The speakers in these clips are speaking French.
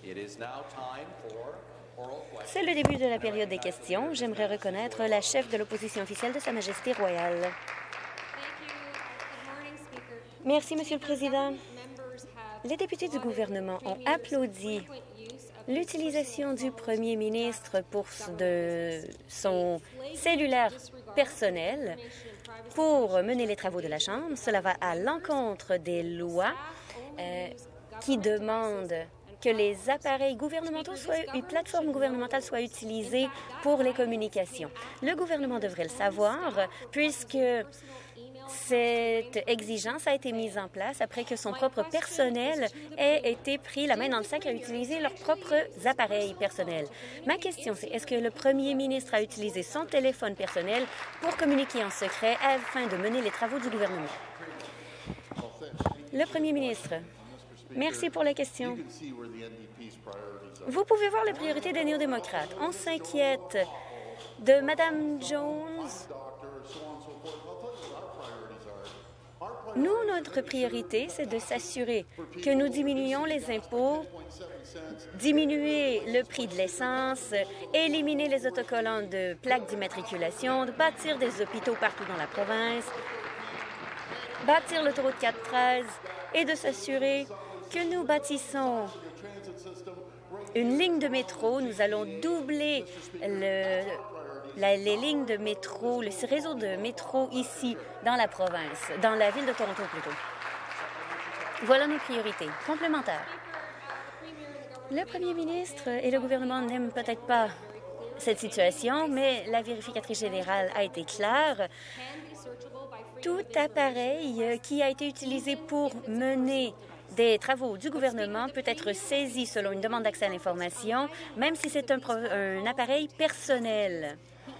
C'est le début de la période des questions. J'aimerais reconnaître la chef de l'opposition officielle de Sa Majesté royale. Merci, Monsieur le Président. Les députés du gouvernement ont applaudi l'utilisation du premier ministre pour son cellulaire personnel pour mener les travaux de la Chambre. Cela va à l'encontre des lois qui demandent que les appareils gouvernementaux une plateforme gouvernementale soit utilisée pour les communications. Le gouvernement devrait le savoir puisque cette exigence a été mise en place après que son propre personnel ait été pris la main dans le sac à utiliser leurs propres appareils personnels. Ma question, c'est est-ce que le premier ministre a utilisé son téléphone personnel pour communiquer en secret afin de mener les travaux du gouvernement? Le premier ministre. Merci pour la question. Vous pouvez voir les priorités des néo-démocrates. On s'inquiète de Mme Jones. Nous, notre priorité, c'est de s'assurer que nous diminuions les impôts, diminuer le prix de l'essence, éliminer les autocollants de plaques d'immatriculation, de bâtir des hôpitaux partout dans la province, bâtir l'autoroute 413 et de s'assurer que nous bâtissons une ligne de métro. Nous allons doubler les lignes de métro, le réseau de métro ici, dans la province, dans la ville de Toronto plutôt. Voilà nos priorités. Complémentaires. Le premier ministre et le gouvernement n'aiment peut-être pas cette situation, mais la vérificatrice générale a été claire. Tout appareil qui a été utilisé pour mener des travaux du gouvernement peut être saisi selon une demande d'accès à l'information, même si c'est un appareil personnel.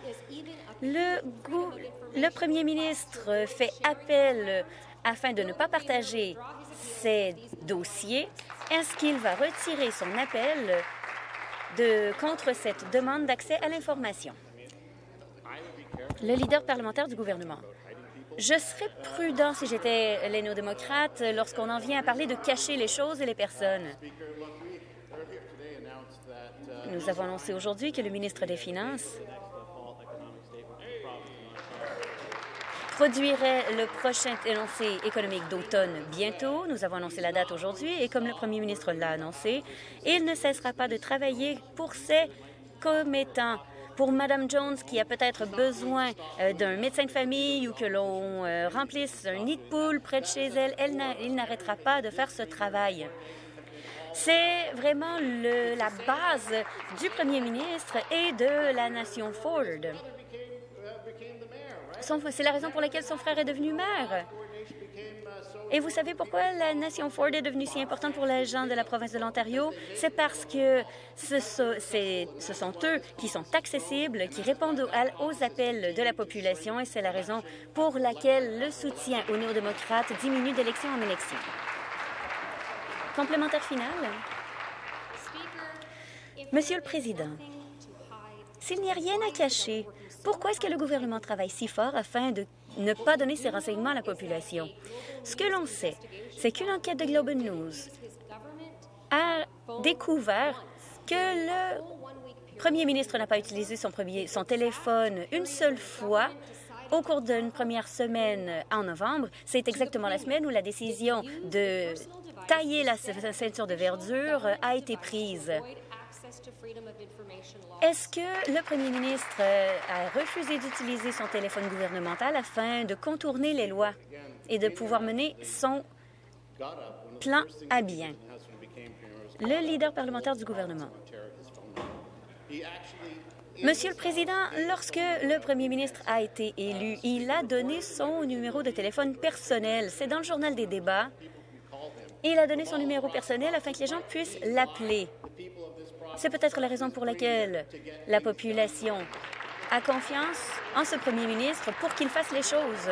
Le premier ministre fait appel afin de ne pas partager ces dossiers. Est-ce qu'il va retirer son appel contre cette demande d'accès à l'information? Le leader parlementaire du gouvernement. Je serais prudent si j'étais les néo-démocrates lorsqu'on en vient à parler de cacher les choses et les personnes. Nous avons annoncé aujourd'hui que le ministre des Finances produirait le prochain énoncé économique d'automne bientôt. Nous avons annoncé la date aujourd'hui et comme le premier ministre l'a annoncé, il ne cessera pas de travailler pour ses commettants. Pour Mme Jones, qui a peut-être besoin d'un médecin de famille ou que l'on remplisse un nid de poule près de chez elle, il n'arrêtera pas de faire ce travail. C'est vraiment la base du premier ministre et de la nation Ford. C'est la raison pour laquelle son frère est devenu maire. Et vous savez pourquoi la nation Ford est devenue si importante pour les gens de la province de l'Ontario? C'est parce que ce sont eux qui sont accessibles, qui répondent aux appels de la population et c'est la raison pour laquelle le soutien aux néo-démocrates diminue d'élection en élection. Complémentaire final. Monsieur le Président, s'il n'y a rien à cacher, pourquoi est-ce que le gouvernement travaille si fort afin de ne pas donner ces renseignements à la population? Ce que l'on sait, c'est qu'une enquête de Globe News a découvert que le premier ministre n'a pas utilisé son téléphone une seule fois au cours d'une première semaine en novembre. C'est exactement la semaine où la décision de tailler la ceinture de verdure a été prise. Est-ce que le premier ministre a refusé d'utiliser son téléphone gouvernemental afin de contourner les lois et de pouvoir mener son plan à bien? Le leader parlementaire du gouvernement. Monsieur le Président, lorsque le premier ministre a été élu, il a donné son numéro de téléphone personnel. C'est dans le journal des débats. Il a donné son numéro personnel afin que les gens puissent l'appeler. C'est peut-être la raison pour laquelle la population a confiance en ce premier ministre pour qu'il fasse les choses.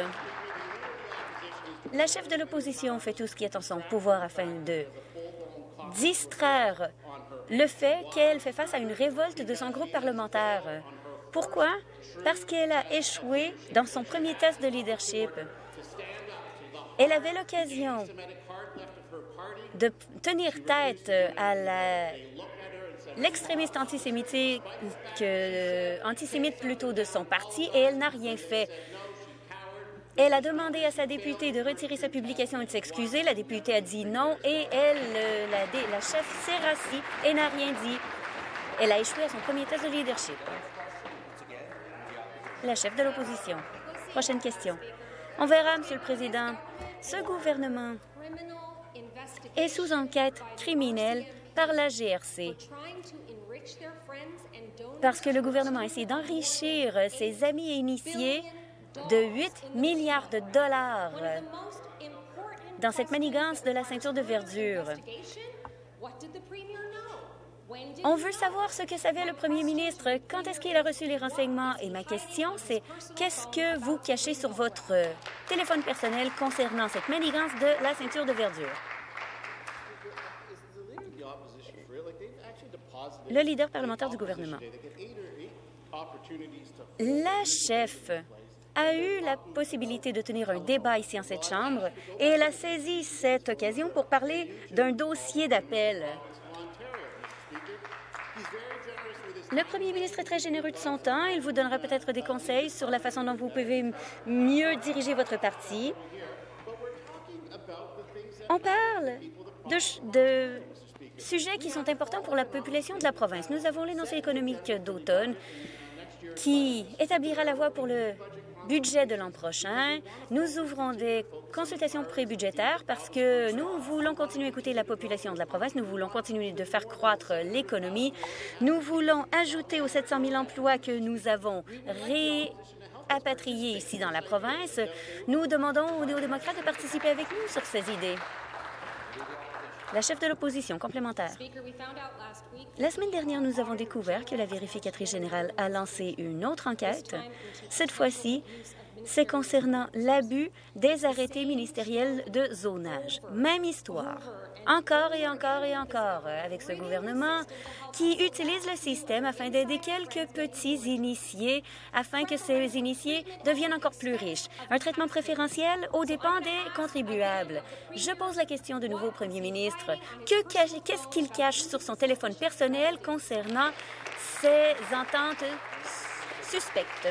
La chef de l'opposition fait tout ce qui est en son pouvoir afin de distraire le fait qu'elle fait face à une révolte de son groupe parlementaire. Pourquoi? Parce qu'elle a échoué dans son premier test de leadership. Elle avait l'occasion de tenir tête à l'extrémiste antisémite plutôt de son parti, et elle n'a rien fait. Elle a demandé à sa députée de retirer sa publication et de s'excuser. La députée a dit non et la chef s'est rassie et n'a rien dit. Elle a échoué à son premier test de leadership. La chef de l'opposition. Prochaine question. On verra, Monsieur le Président. Ce gouvernement est sous enquête criminelle par la GRC parce que le gouvernement essaie d'enrichir ses amis et initiés de 8 milliards de dollars dans cette manigance de la ceinture de verdure. On veut savoir ce que savait le premier ministre. Quand est-ce qu'il a reçu les renseignements? Et ma question, c'est qu'est-ce que vous cachez sur votre téléphone personnel concernant cette manigance de la ceinture de verdure? Le leader parlementaire du gouvernement. La chef a eu la possibilité de tenir un débat ici en cette Chambre et elle a saisi cette occasion pour parler d'un dossier d'appel. Le premier ministre est très généreux de son temps. Il vous donnera peut-être des conseils sur la façon dont vous pouvez mieux diriger votre parti. On parle de sujets qui sont importants pour la population de la province. Nous avons l'énoncé économique d'automne qui établira la voie pour le budget de l'an prochain. Nous ouvrons des consultations pré-budgétaires parce que nous voulons continuer à écouter la population de la province. Nous voulons continuer de faire croître l'économie. Nous voulons ajouter aux 700 000 emplois que nous avons réapatriés ici dans la province. Nous demandons aux néo-démocrates de participer avec nous sur ces idées. La chef de l'opposition complémentaire. La semaine dernière, nous avons découvert que la vérificatrice générale a lancé une autre enquête. Cette fois-ci, c'est concernant l'abus des arrêtés ministériels de zonage. Même histoire. Encore et encore et encore avec ce gouvernement qui utilise le système afin d'aider quelques petits initiés, afin que ces initiés deviennent encore plus riches. Un traitement préférentiel aux dépens des contribuables. Je pose la question de nouveau au premier ministre. Qu'est-ce qu'il cache sur son téléphone personnel concernant ces ententes suspectes?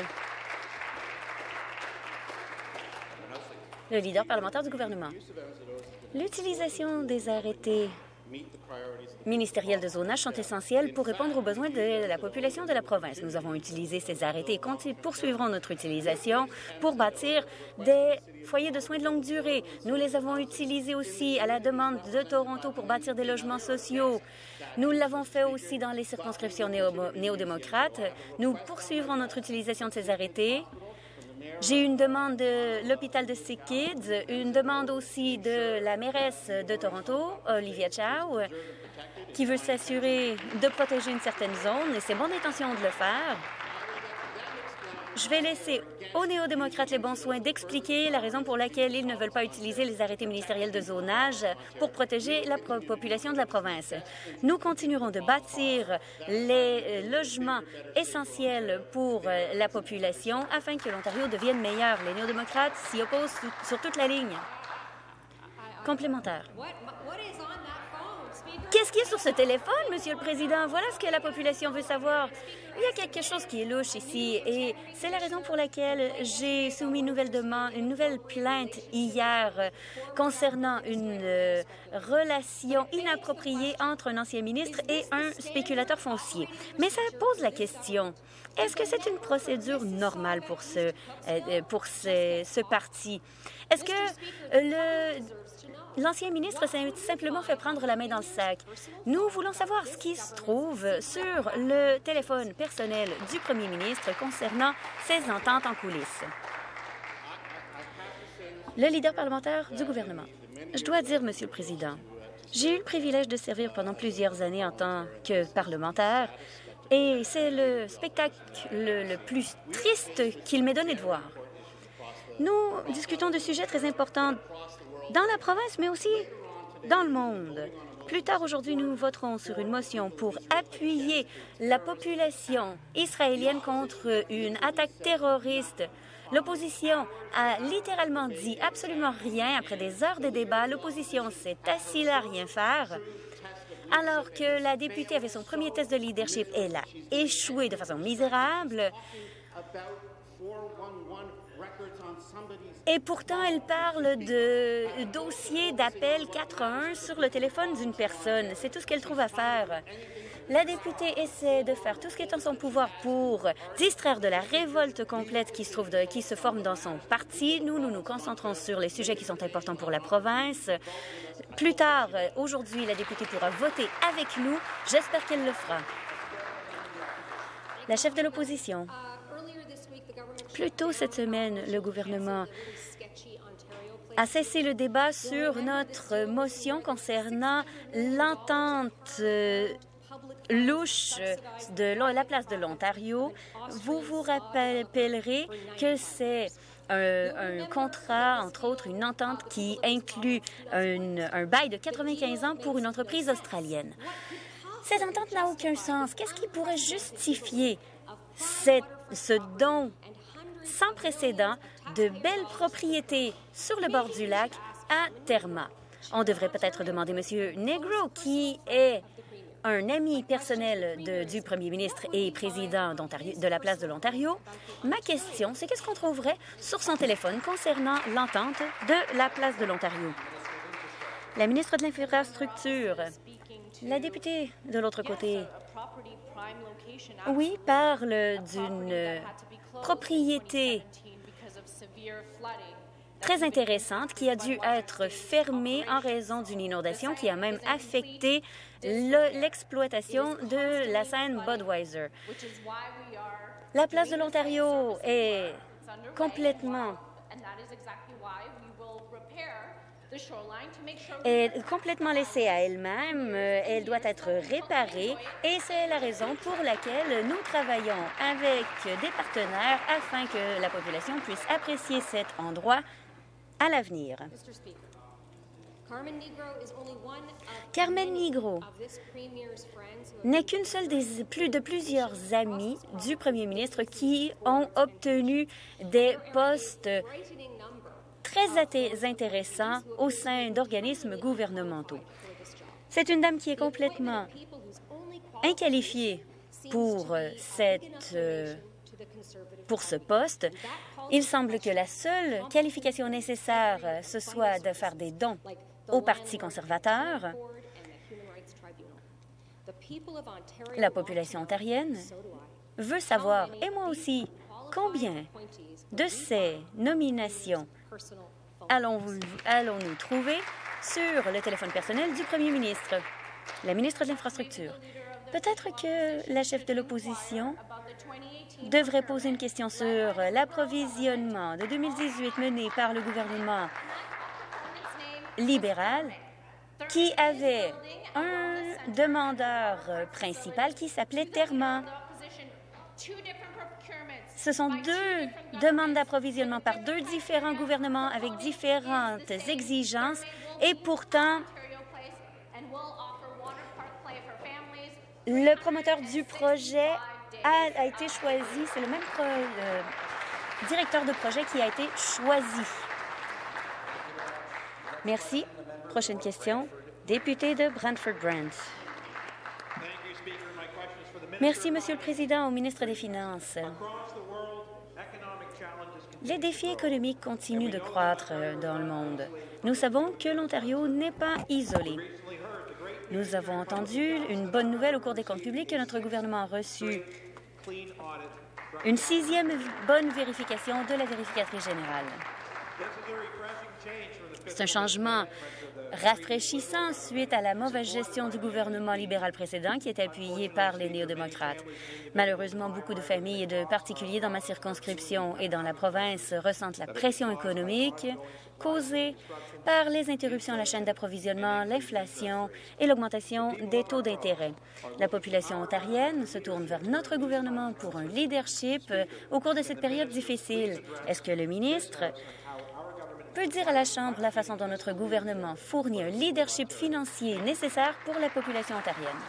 Le leader parlementaire du gouvernement. L'utilisation des arrêtés ministériels de zonage sont essentiels pour répondre aux besoins de la population de la province. Nous avons utilisé ces arrêtés et poursuivrons notre utilisation pour bâtir des foyers de soins de longue durée. Nous les avons utilisés aussi à la demande de Toronto pour bâtir des logements sociaux. Nous l'avons fait aussi dans les circonscriptions néo-démocrates. Nous poursuivrons notre utilisation de ces arrêtés. J'ai une demande de l'hôpital de Sick Kids, une demande aussi de la mairesse de Toronto, Olivia Chow, qui veut s'assurer de protéger une certaine zone, et c'est mon intention de le faire. Je vais laisser aux néo-démocrates les bons soins d'expliquer la raison pour laquelle ils ne veulent pas utiliser les arrêtés ministériels de zonage pour protéger la population de la province. Nous continuerons de bâtir les logements essentiels pour la population afin que l'Ontario devienne meilleur. Les néo-démocrates s'y opposent sur toute la ligne. Complémentaire. Qu'est-ce qui est sur ce téléphone, Monsieur le Président? Voilà ce que la population veut savoir. Il y a quelque chose qui est louche ici et c'est la raison pour laquelle j'ai soumis une nouvelle plainte hier concernant une relation inappropriée entre un ancien ministre et un spéculateur foncier. Mais ça pose la question, est-ce que c'est une procédure normale pour ce parti? Est-ce que l'ancien ministre s'est simplement fait prendre la main dans le sac? Nous voulons savoir ce qui se trouve sur le téléphone personnel du premier ministre concernant ces ententes en coulisses. Le leader parlementaire du gouvernement. Je dois dire, Monsieur le Président, j'ai eu le privilège de servir pendant plusieurs années en tant que parlementaire et c'est le spectacle le plus triste qu'il m'ait donné de voir. Nous discutons de sujets très importants dans la province, mais aussi dans le monde. Plus tard aujourd'hui, nous voterons sur une motion pour appuyer la population israélienne contre une attaque terroriste L'opposition a littéralement dit absolument rien. Après des heures de débat, l'opposition s'est assise à rien faire. Alors que la députée avait son premier test de leadership, elle a échoué de façon misérable. Et pourtant, elle parle de dossier d'appel 411 sur le téléphone d'une personne. C'est tout ce qu'elle trouve à faire. La députée essaie de faire tout ce qui est en son pouvoir pour distraire de la révolte complète qui se forme dans son parti. Nous nous concentrons sur les sujets qui sont importants pour la province. Plus tard, aujourd'hui, la députée pourra voter avec nous. J'espère qu'elle le fera. La chef de l'opposition. Plus tôt cette semaine, le gouvernement a cessé le débat sur notre motion concernant l'entente louche de la place de l'Ontario. Vous vous rappellerez que c'est un contrat, entre autres une entente qui inclut un bail de 95 ans pour une entreprise australienne. Cette entente n'a aucun sens. Qu'est-ce qui pourrait justifier ce don sans précédent de belles propriétés sur le bord du lac à Terma? On devrait peut-être demander M. Negro, qui est un ami personnel du premier ministre et président de la place de l'Ontario. Ma question, c'est qu'est-ce qu'on trouverait sur son téléphone concernant l'entente de la place de l'Ontario? La ministre de l'Infrastructure, la députée de l'autre côté, oui, parle d'une propriété très intéressante qui a dû être fermée en raison d'une inondation qui a même affecté l'exploitation de la scène Budweiser. La place de l'Ontario est complètement laissée à elle-même. Elle doit être réparée et c'est la raison pour laquelle nous travaillons avec des partenaires afin que la population puisse apprécier cet endroit à l'avenir. Carmen Negro n'est qu'une seule de plusieurs amis du premier ministre qui ont obtenu des postes très intéressants au sein d'organismes gouvernementaux. C'est une dame qui est complètement inqualifiée pour ce poste. Il semble que la seule qualification nécessaire, ce soit de faire des dons au Parti conservateur. La population ontarienne veut savoir, et moi aussi, combien de ces nominations allons-nous trouver sur le téléphone personnel du premier ministre, la ministre de l'Infrastructure. Peut-être que la chef de l'opposition devrait poser une question sur l'approvisionnement de 2018 mené par le gouvernement libéral qui avait un demandeur principal qui s'appelait Terma. Ce sont deux demandes d'approvisionnement par deux différents gouvernements avec différentes exigences et pourtant, le promoteur du projet a été choisi. C'est le même directeur de projet qui a été choisi. Merci. Prochaine question. Député de Brantford-Brant. Merci, Monsieur le Président, au ministre des Finances. Les défis économiques continuent de croître dans le monde. Nous savons que l'Ontario n'est pas isolé. Nous avons entendu une bonne nouvelle au cours des comptes publics que notre gouvernement a reçu une 6e bonne vérification de la vérificatrice générale. C'est un changement rafraîchissant suite à la mauvaise gestion du gouvernement libéral précédent qui était appuyé par les néo-démocrates. Malheureusement, beaucoup de familles et de particuliers dans ma circonscription et dans la province ressentent la pression économique causée par les interruptions à la chaîne d'approvisionnement, l'inflation et l'augmentation des taux d'intérêt. La population ontarienne se tourne vers notre gouvernement pour un leadership au cours de cette période difficile. Est-ce que le ministre peut dire à la Chambre la façon dont notre gouvernement fournit un leadership financier nécessaire pour la population ontarienne?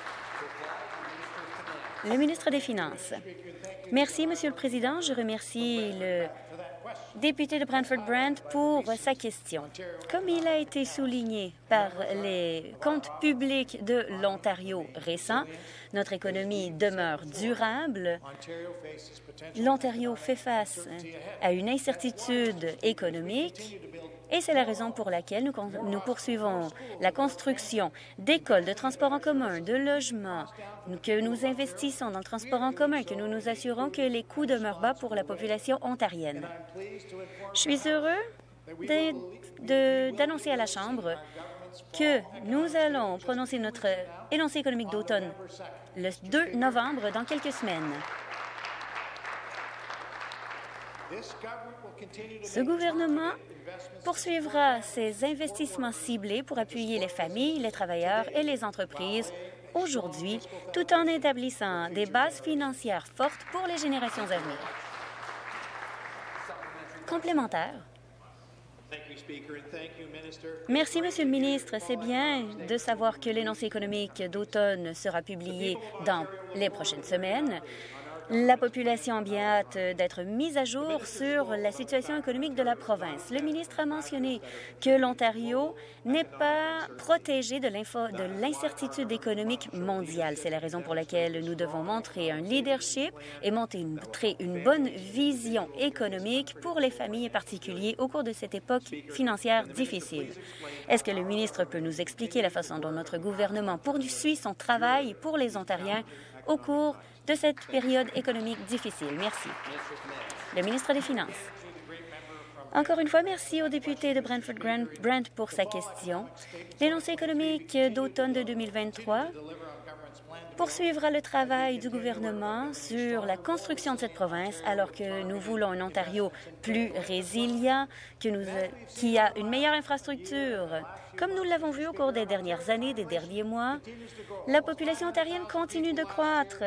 Le ministre des Finances. Merci, Monsieur le Président. Je remercie député de Brantford-Brant, pour sa question. Comme il a été souligné par les comptes publics de l'Ontario récents, notre économie demeure durable. L'Ontario fait face à une incertitude économique et c'est la raison pour laquelle nous poursuivons la construction d'écoles, de transports en commun, de logements, que nous investissons dans le transport en commun, que nous nous assurons que les coûts demeurent bas pour la population ontarienne. Je suis heureux d'annoncer à la Chambre que nous allons prononcer notre énoncé économique d'automne le 2 novembre, dans quelques semaines. Ce gouvernement poursuivra ses investissements ciblés pour appuyer les familles, les travailleurs et les entreprises aujourd'hui, tout en établissant des bases financières fortes pour les générations à venir. Complémentaire. Merci, Monsieur le ministre. C'est bien de savoir que l'énoncé économique d'automne sera publié dans les prochaines semaines. La population a bien hâte d'être mise à jour sur la situation économique de la province. Le ministre a mentionné que l'Ontario n'est pas protégé de l'incertitude économique mondiale. C'est la raison pour laquelle nous devons montrer un leadership et montrer une bonne vision économique pour les familles et particuliers au cours de cette époque financière difficile. Est-ce que le ministre peut nous expliquer la façon dont notre gouvernement poursuit son travail pour les Ontariens au cours de cette période économique difficile? Merci. Le ministre des Finances. Encore une fois, merci au député de Brantford-Brant pour sa question. L'énoncé économique d'automne de 2023 poursuivra le travail du gouvernement sur la construction de cette province alors que nous voulons un Ontario plus résilient, qui a une meilleure infrastructure. Comme nous l'avons vu au cours des dernières années, des derniers mois, la population ontarienne continue de croître.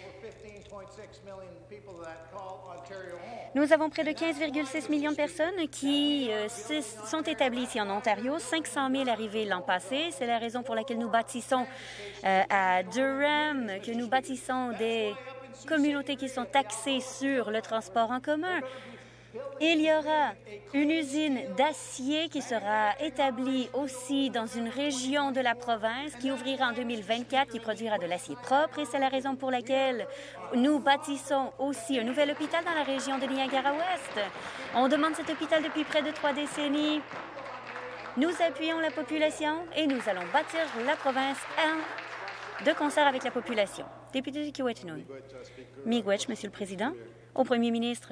Nous avons près de 15,6 millions de personnes qui sont établies ici en Ontario, 500 000 arrivées l'an passé. C'est la raison pour laquelle nous bâtissons à Durham, que nous bâtissons des communautés qui sont axées sur le transport en commun. Il y aura une usine d'acier qui sera établie aussi dans une région de la province qui ouvrira en 2024, qui produira de l'acier propre. Et c'est la raison pour laquelle nous bâtissons aussi un nouvel hôpital dans la région de Niagara-Ouest. On demande cet hôpital depuis près de 3 décennies. Nous appuyons la population et nous allons bâtir la province de concert avec la population. Député de Kiiwetinoong. Miigwech, Monsieur le Président. Au Premier ministre.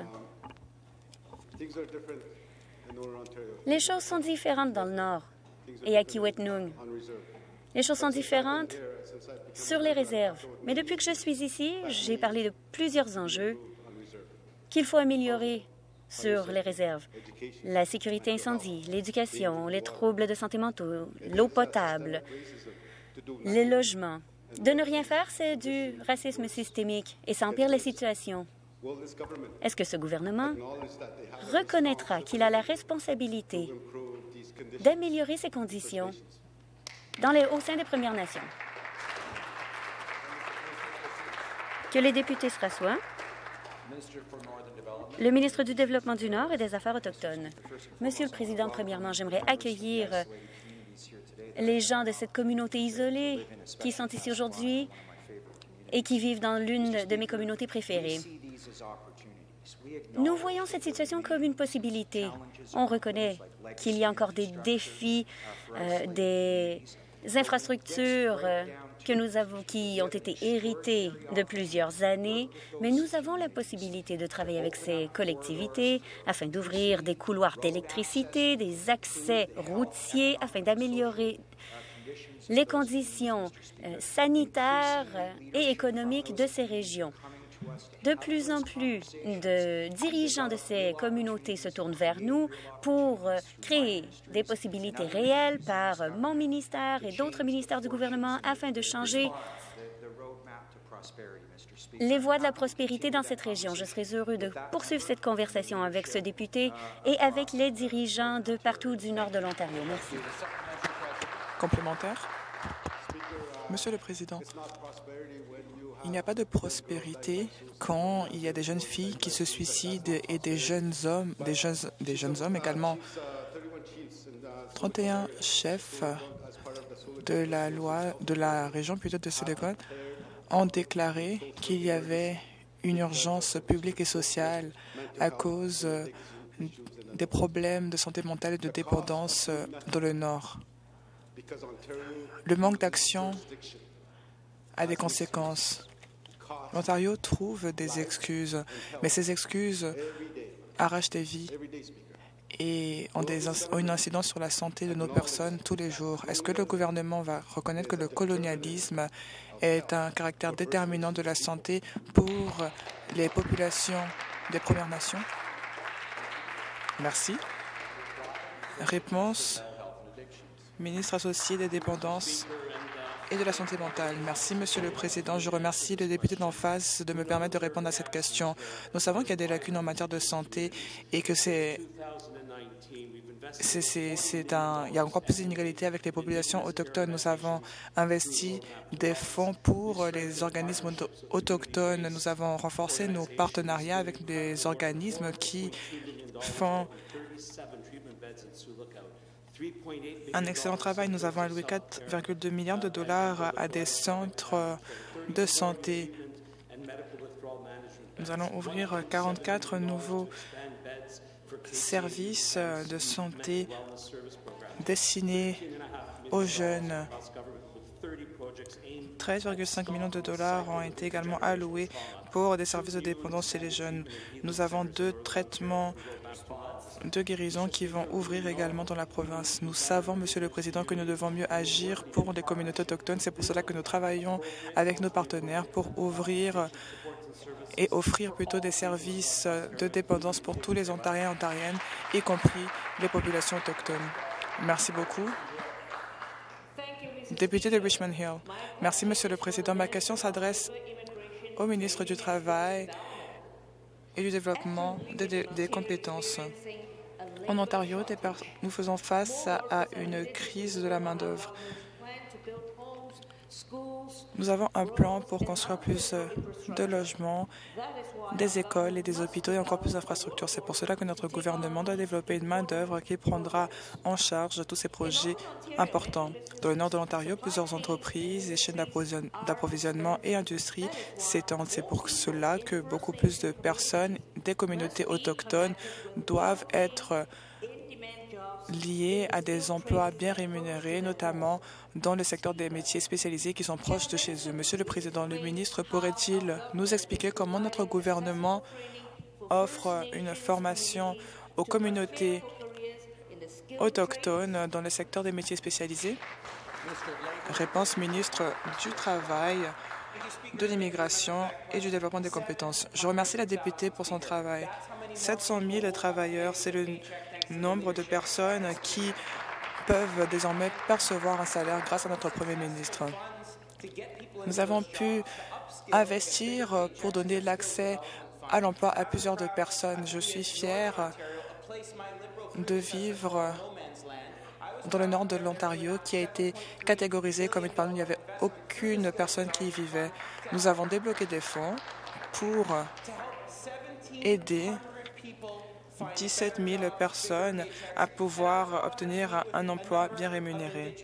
Les choses sont différentes dans le Nord et à Kiiwetinoong. Les choses sont différentes sur les réserves. Mais depuis que je suis ici, j'ai parlé de plusieurs enjeux qu'il faut améliorer sur les réserves. La sécurité incendie, l'éducation, les troubles de santé mentale, l'eau potable, les logements. De ne rien faire, c'est du racisme systémique et ça empire la situation. Est-ce que ce gouvernement reconnaîtra qu'il a la responsabilité d'améliorer ces conditions au sein des Premières Nations? Que les députés se rassoient. Le ministre du Développement du Nord et des Affaires autochtones. Monsieur le Président, premièrement, j'aimerais accueillir les gens de cette communauté isolée qui sont ici aujourd'hui et qui vivent dans l'une de mes communautés préférées. Nous voyons cette situation comme une possibilité. On reconnaît qu'il y a encore des défis, des infrastructures qui ont été héritées de plusieurs années, mais nous avons la possibilité de travailler avec ces collectivités afin d'ouvrir des couloirs d'électricité, des accès routiers, afin d'améliorer les conditions sanitaires et économiques de ces régions. De plus en plus de dirigeants de ces communautés se tournent vers nous pour créer des possibilités réelles par mon ministère et d'autres ministères du gouvernement afin de changer les voies de la prospérité dans cette région. Je serai heureux de poursuivre cette conversation avec ce député et avec les dirigeants de partout du nord de l'Ontario. Merci. Complémentaire. Monsieur le Président, il n'y a pas de prospérité quand il y a des jeunes filles qui se suicident et des jeunes hommes, des jeunes hommes également. 31 chefs de la région plutôt de Silicon ont déclaré qu'il y avait une urgence publique et sociale à cause des problèmes de santé mentale et de dépendance dans le Nord. Le manque d'action a des conséquences. L'Ontario trouve des excuses, mais ces excuses arrachent des vies et ont une incidence sur la santé de nos personnes tous les jours. Est-ce que le gouvernement va reconnaître que le colonialisme est un caractère déterminant de la santé pour les populations des Premières Nations? Merci. Réponse, ministre associé des dépendances et de la santé mentale. Merci, Monsieur le Président. Je remercie le député d'en face de me permettre de répondre à cette question. Nous savons qu'il y a des lacunes en matière de santé et que il y a encore plus d'inégalités avec les populations autochtones. Nous avons investi des fonds pour les organismes autochtones. Nous avons renforcé nos partenariats avec des organismes qui font un excellent travail. Nous avons alloué 4,2 milliards de dollars à des centres de santé. Nous allons ouvrir 44 nouveaux services de santé destinés aux jeunes. 13,5 millions de dollars ont été également alloués pour des services de dépendance chez les jeunes. Nous avons 2 traitements de guérison qui vont ouvrir également dans la province. Nous savons, Monsieur le Président, que nous devons mieux agir pour les communautés autochtones. C'est pour cela que nous travaillons avec nos partenaires pour ouvrir et offrir plutôt des services de dépendance pour tous les Ontariens et Ontariennes, y compris les populations autochtones. Merci beaucoup. Député de Richmond Hill. Merci, Monsieur le Président. Ma question s'adresse au ministre du Travail et du Développement des compétences. En Ontario, nous faisons face à une crise de la main-d'œuvre. Nous avons un plan pour construire plus de logements, des écoles et des hôpitaux et encore plus d'infrastructures. C'est pour cela que notre gouvernement doit développer une main-d'œuvre qui prendra en charge tous ces projets importants. Dans le nord de l'Ontario, plusieurs entreprises et chaînes d'approvisionnement et industries s'étendent. C'est pour cela que beaucoup plus de personnes des communautés autochtones doivent être liées à des emplois bien rémunérés, notamment dans le secteur des métiers spécialisés qui sont proches de chez eux. Monsieur le Président, le ministre pourrait-il nous expliquer comment notre gouvernement offre une formation aux communautés autochtones dans le secteur des métiers spécialisés? Réponse, ministre du Travail, de l'Immigration et du Développement des compétences. Je remercie la députée pour son travail. 700 000 travailleurs, c'est le nombre de personnes qui peuvent désormais percevoir un salaire grâce à notre Premier ministre. Nous avons pu investir pour donner l'accès à l'emploi à plusieurs de personnes. Je suis fière de vivre dans le nord de l'Ontario qui a été catégorisé comme une part où il n'y avait aucune personne qui y vivait. Nous avons débloqué des fonds pour aider 17 000 personnes à pouvoir obtenir un emploi bien rémunéré.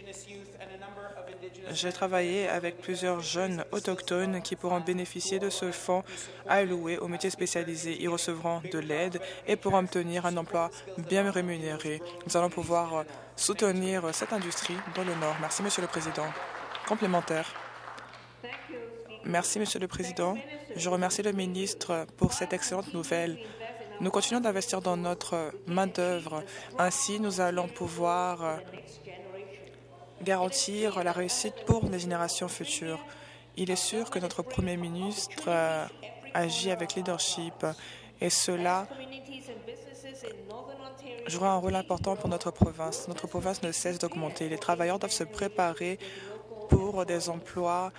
J'ai travaillé avec plusieurs jeunes autochtones qui pourront bénéficier de ce fonds alloué aux métiers spécialisés. Ils recevront de l'aide et pourront obtenir un emploi bien rémunéré. Nous allons pouvoir soutenir cette industrie dans le Nord. Merci, Monsieur le Président. Complémentaire. Merci, Monsieur le Président. Je remercie le ministre pour cette excellente nouvelle. Nous continuons d'investir dans notre main-d'œuvre. Ainsi, nous allons pouvoir garantir la réussite pour les générations futures. Il est sûr que notre Premier ministre agit avec leadership et cela jouera un rôle important pour notre province. Notre province ne cesse d'augmenter. Les travailleurs doivent se préparer pour des emplois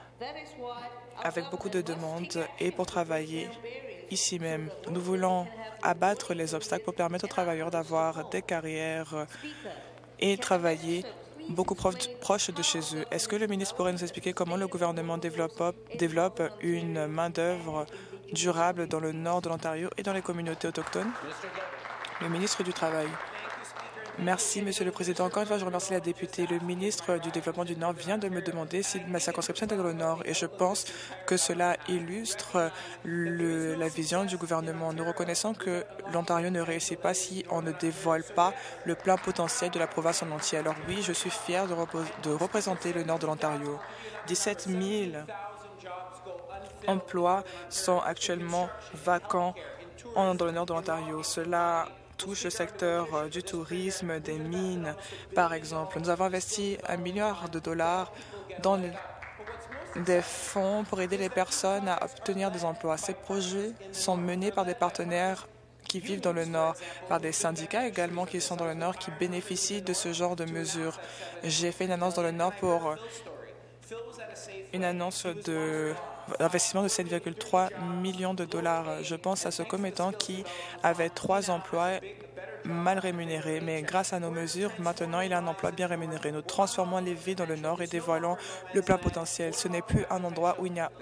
avec beaucoup de demandes et pour travailler ici même. Nous voulons abattre les obstacles pour permettre aux travailleurs d'avoir des carrières et travailler beaucoup proches de chez eux. Est-ce que le ministre pourrait nous expliquer comment le gouvernement développe une main-d'œuvre durable dans le nord de l'Ontario et dans les communautés autochtones? Le ministre du Travail. Merci, Monsieur le Président. Encore une fois, je remercie la députée. Le ministre du Développement du Nord vient de me demander si ma circonscription est dans le Nord et je pense que cela illustre la vision du gouvernement. Nous reconnaissons que l'Ontario ne réussit pas si on ne dévoile pas le plein potentiel de la province en entier. Alors oui, je suis fier de représenter le Nord de l'Ontario. 17 000 emplois sont actuellement vacants dans le Nord de l'Ontario. Cela touche le secteur du tourisme, des mines, par exemple. Nous avons investi $1 milliard dans des fonds pour aider les personnes à obtenir des emplois. Ces projets sont menés par des partenaires qui vivent dans le Nord, par des syndicats également qui sont dans le Nord, qui bénéficient de ce genre de mesures. J'ai fait une annonce dans le Nord pour une annonce d'investissement de $7,3 millions. Je pense à ce commettant qui avait 3 emplois mal rémunérés, mais grâce à nos mesures, maintenant, il a un emploi bien rémunéré. Nous transformons les vies dans le Nord et dévoilons le plein potentiel. Ce n'est plus un endroit où il n'y a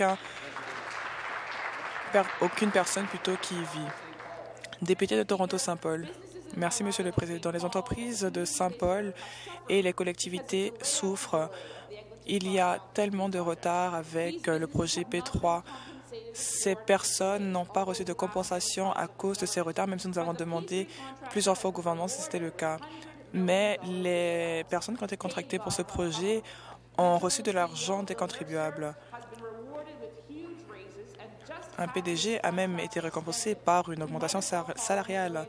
aucune personne plutôt qui y vit. Député de Toronto-Saint-Paul. Merci, Monsieur le Président. Les entreprises de Saint-Paul et les collectivités souffrent. Il y a tellement de retard avec le projet P3. Ces personnes n'ont pas reçu de compensation à cause de ces retards, même si nous avons demandé plusieurs fois au gouvernement si c'était le cas. Mais les personnes qui ont été contractées pour ce projet ont reçu de l'argent des contribuables. Un PDG a même été récompensé par une augmentation salariale.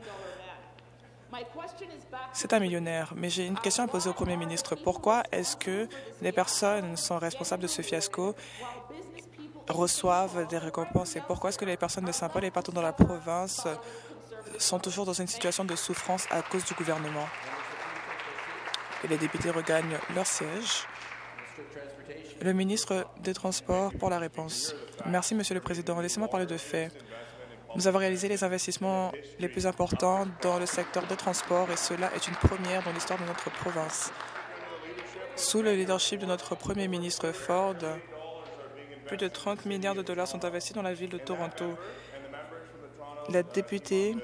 C'est un millionnaire, mais j'ai une question à poser au Premier ministre. Pourquoi est-ce que les personnes sont responsables de ce fiasco reçoivent des récompenses et pourquoi est-ce que les personnes de Saint-Paul et partout dans la province sont toujours dans une situation de souffrance à cause du gouvernement? Et les députés regagnent leur siège. Le ministre des Transports pour la réponse. Merci, Monsieur le Président. Laissez-moi parler de faits. Nous avons réalisé les investissements les plus importants dans le secteur des transports et cela est une première dans l'histoire de notre province. Sous le leadership de notre Premier ministre Ford, plus de $30 milliards sont investis dans la ville de Toronto. La députée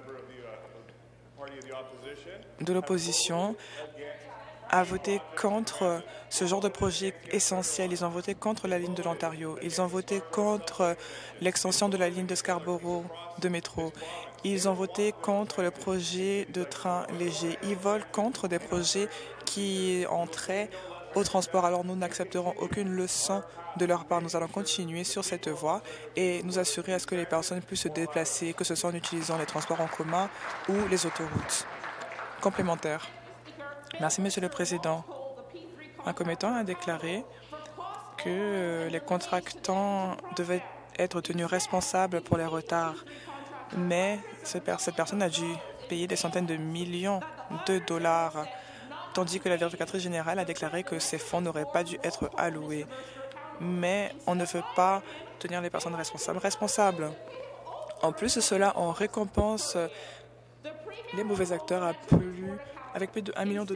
de l'opposition a voté contre ce genre de projet essentiel. Ils ont voté contre la ligne de l'Ontario. Ils ont voté contre l'extension de la ligne de Scarborough de métro. Ils ont voté contre le projet de train léger. Ils votent contre des projets qui ont trait au transport. Alors nous n'accepterons aucune leçon de leur part. Nous allons continuer sur cette voie et nous assurer à ce que les personnes puissent se déplacer, que ce soit en utilisant les transports en commun ou les autoroutes. Complémentaire. Merci, Monsieur le Président. Un commettant a déclaré que les contractants devaient être tenus responsables pour les retards, mais cette personne a dû payer des centaines de millions de dollars, tandis que la vérificatrice générale a déclaré que ces fonds n'auraient pas dû être alloués. Mais on ne veut pas tenir les personnes responsables. En plus de cela, on récompense les mauvais acteurs avec plus de $1 million.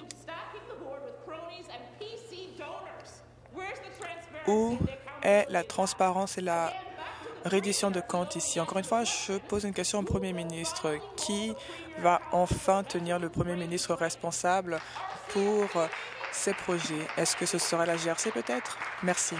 Où est la transparence et la reddition de comptes ici? Encore une fois, je pose une question au Premier ministre. Qui va enfin tenir le Premier ministre responsable pour ces projets? Est-ce que ce sera la GRC peut-être? Merci.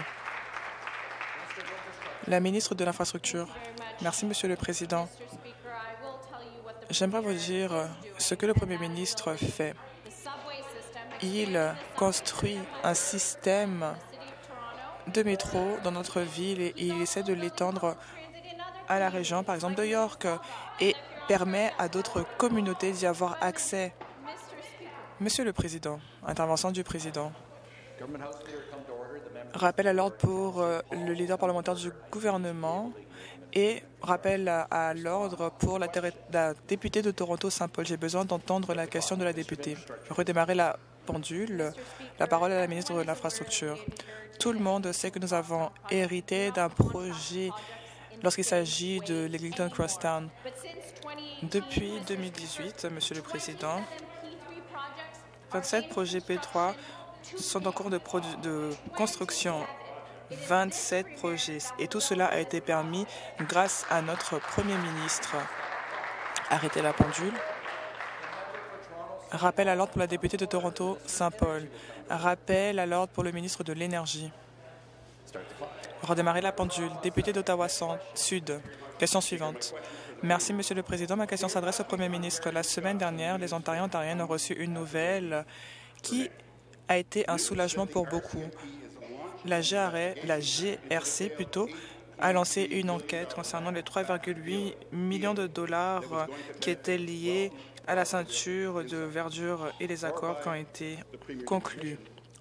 La ministre de l'Infrastructure. Merci, Monsieur le Président. J'aimerais vous dire ce que le Premier ministre fait. Il construit un système de métro dans notre ville et il essaie de l'étendre à la région, par exemple de York, et permet à d'autres communautés d'y avoir accès. Monsieur le Président, intervention du Président. Rappel à l'ordre pour le leader parlementaire du gouvernement et rappel à l'ordre pour la députée de Toronto-Saint-Paul. J'ai besoin d'entendre la question de la députée. Je redémarrer la pendule. La parole à la ministre de l'Infrastructure. Tout le monde sait que nous avons hérité d'un projet lorsqu'il s'agit de l'Eglinton Crosstown. Depuis 2018, Monsieur le Président, 27 projets P3 sont en cours de construction. 27 projets. Et tout cela a été permis grâce à notre Premier ministre. Arrêtez la pendule. Rappel à l'ordre pour la députée de Toronto-Saint-Paul. Rappel à l'ordre pour le ministre de l'Énergie. Redémarrer la pendule. Député d'Ottawa-Sud. Question suivante. Merci, Monsieur le Président. Ma question s'adresse au Premier ministre. La semaine dernière, les Ontariens et Ontariennes ont reçu une nouvelle qui a été un soulagement pour beaucoup. La GRC plutôt, a lancé une enquête concernant les 3,8 millions de dollars qui étaient liés à la ceinture de verdure et les accords qui ont été conclus.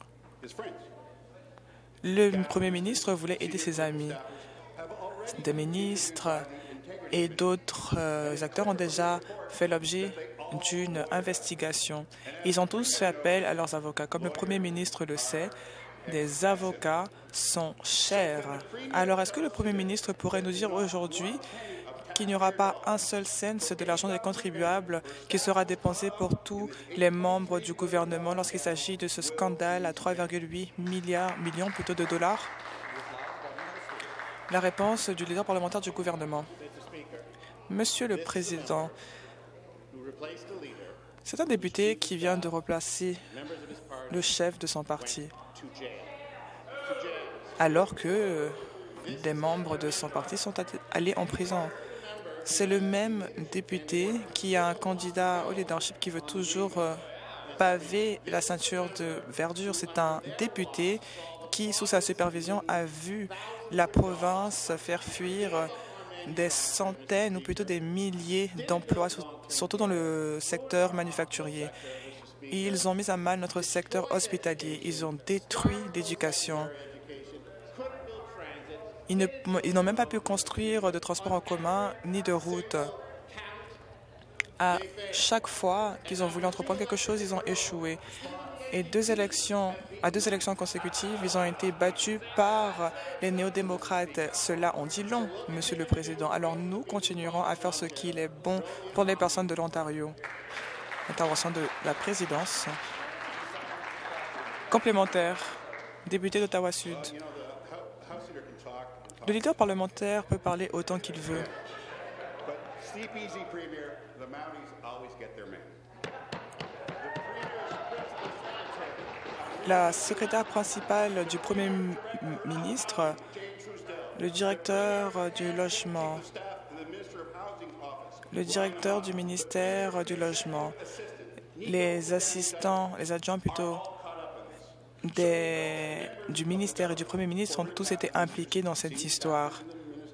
Le Premier ministre voulait aider ses amis. Des ministres et d'autres acteurs ont déjà fait l'objet d'une investigation. Ils ont tous fait appel à leurs avocats. Comme le Premier ministre le sait, des avocats sont chers. Alors, est-ce que le Premier ministre pourrait nous dire aujourd'hui qu'il n'y aura pas un seul cent de l'argent des contribuables qui sera dépensé pour tous les membres du gouvernement lorsqu'il s'agit de ce scandale à 3,8 millions de dollars? La réponse du leader parlementaire du gouvernement. Monsieur le Président, c'est un député qui vient de replacer le chef de son parti, alors que des membres de son parti sont allés en prison. C'est le même député qui a un candidat au leadership qui veut toujours paver la ceinture de verdure. C'est un député qui, sous sa supervision, a vu la province faire fuir des centaines ou plutôt des milliers d'emplois, surtout dans le secteur manufacturier. Ils ont mis à mal notre secteur hospitalier. Ils ont détruit l'éducation. Ils n'ont même pas pu construire de transports en commun ni de routes. À chaque fois qu'ils ont voulu entreprendre quelque chose, ils ont échoué. Et à deux élections consécutives, ils ont été battus par les néo-démocrates. Cela en dit long, Monsieur le Président. Alors nous continuerons à faire ce qu'il est bon pour les personnes de l'Ontario. Intervention de la présidence. Complémentaire. Député d'Ottawa-Sud. Le leader parlementaire peut parler autant qu'il veut. La secrétaire principale du Premier ministre, le directeur du logement, le directeur du ministère du logement, les assistants, les adjoints plutôt, du ministère et du Premier ministre ont tous été impliqués dans cette histoire.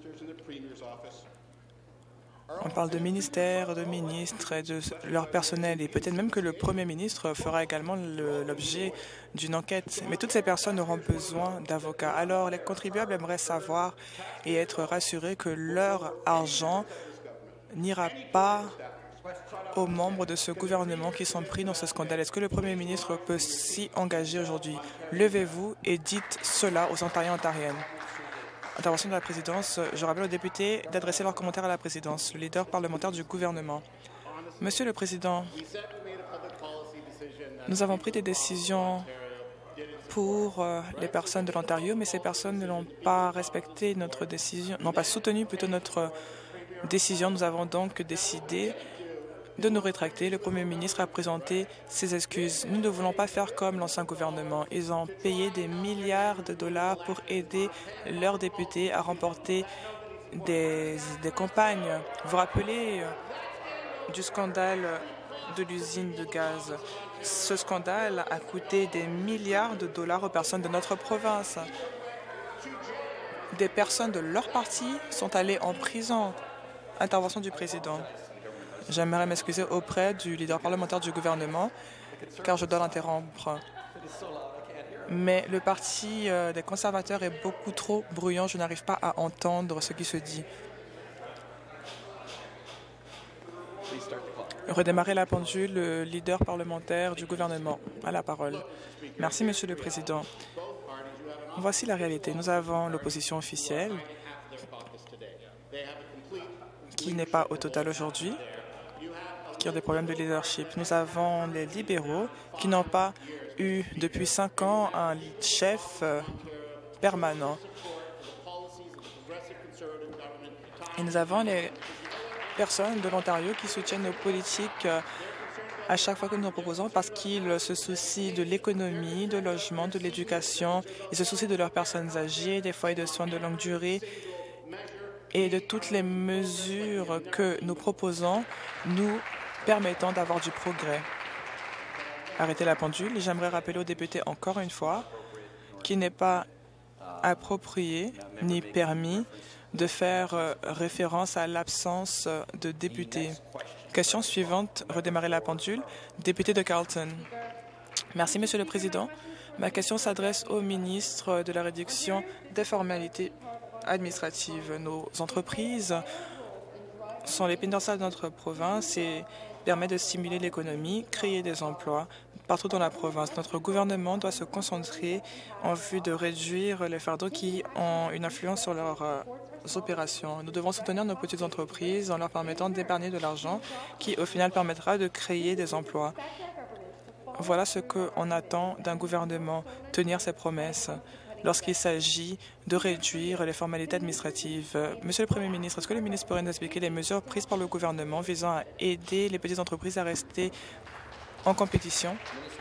On parle de ministères, de ministres et de leur personnel. Et peut-être même que le Premier ministre fera également l'objet d'une enquête. Mais toutes ces personnes auront besoin d'avocats. Alors, les contribuables aimeraient savoir et être rassurés que leur argent n'ira pas aux membres de ce gouvernement qui sont pris dans ce scandale. Est-ce que le Premier ministre peut s'y engager aujourd'hui? Levez-vous et dites cela aux Ontariens et Ontariennes. Intervention de la présidence. Je rappelle aux députés d'adresser leurs commentaires à la présidence, le leader parlementaire du gouvernement. Monsieur le Président, nous avons pris des décisions pour les personnes de l'Ontario, mais ces personnes ne l'ont pas respecté notre décision, n'ont pas soutenu plutôt notre décision. Nous avons donc décidé de nous rétracter. Le Premier ministre a présenté ses excuses. Nous ne voulons pas faire comme l'ancien gouvernement. Ils ont payé des milliards de dollars pour aider leurs députés à remporter des campagnes. Vous vous rappelez du scandale de l'usine de gaz? Ce scandale a coûté des milliards de dollars aux personnes de notre province. Des personnes de leur parti sont allées en prison. Intervention du président. J'aimerais m'excuser auprès du leader parlementaire du gouvernement, car je dois l'interrompre. Mais le parti des conservateurs est beaucoup trop bruyant. Je n'arrive pas à entendre ce qui se dit. Redémarrer la pendule, le leader parlementaire du gouvernement a la parole. Merci, Monsieur le Président. Voici la réalité. Nous avons l'opposition officielle, qui n'est pas au total aujourd'hui, qui décrire des problèmes de leadership. Nous avons les libéraux qui n'ont pas eu depuis 5 ans un chef permanent. Et nous avons les personnes de l'Ontario qui soutiennent nos politiques à chaque fois que nous en proposons parce qu'ils se soucient de l'économie, de logement, de l'éducation. Ils se soucient de leurs personnes âgées, des foyers de soins de longue durée et de toutes les mesures que nous proposons nous permettant d'avoir du progrès. Arrêtez la pendule. J'aimerais rappeler aux députés encore une fois qu'il n'est pas approprié ni permis de faire référence à l'absence de députés. Question suivante, redémarrer la pendule. Député de Carleton. Merci, Monsieur le Président. Ma question s'adresse au ministre de la Réduction des formalités administratives. Nos entreprises sont l'épine dorsale de notre province et permettent de stimuler l'économie, créer des emplois partout dans la province. Notre gouvernement doit se concentrer en vue de réduire les fardeaux qui ont une influence sur leurs opérations. Nous devons soutenir nos petites entreprises en leur permettant d'épargner de l'argent qui, au final, permettra de créer des emplois. Voilà ce qu'on attend d'un gouvernement, tenir ses promesses lorsqu'il s'agit de réduire les formalités administratives. Monsieur le Premier ministre, est-ce que le ministre pourrait nous expliquer les mesures prises par le gouvernement visant à aider les petites entreprises à rester en compétition?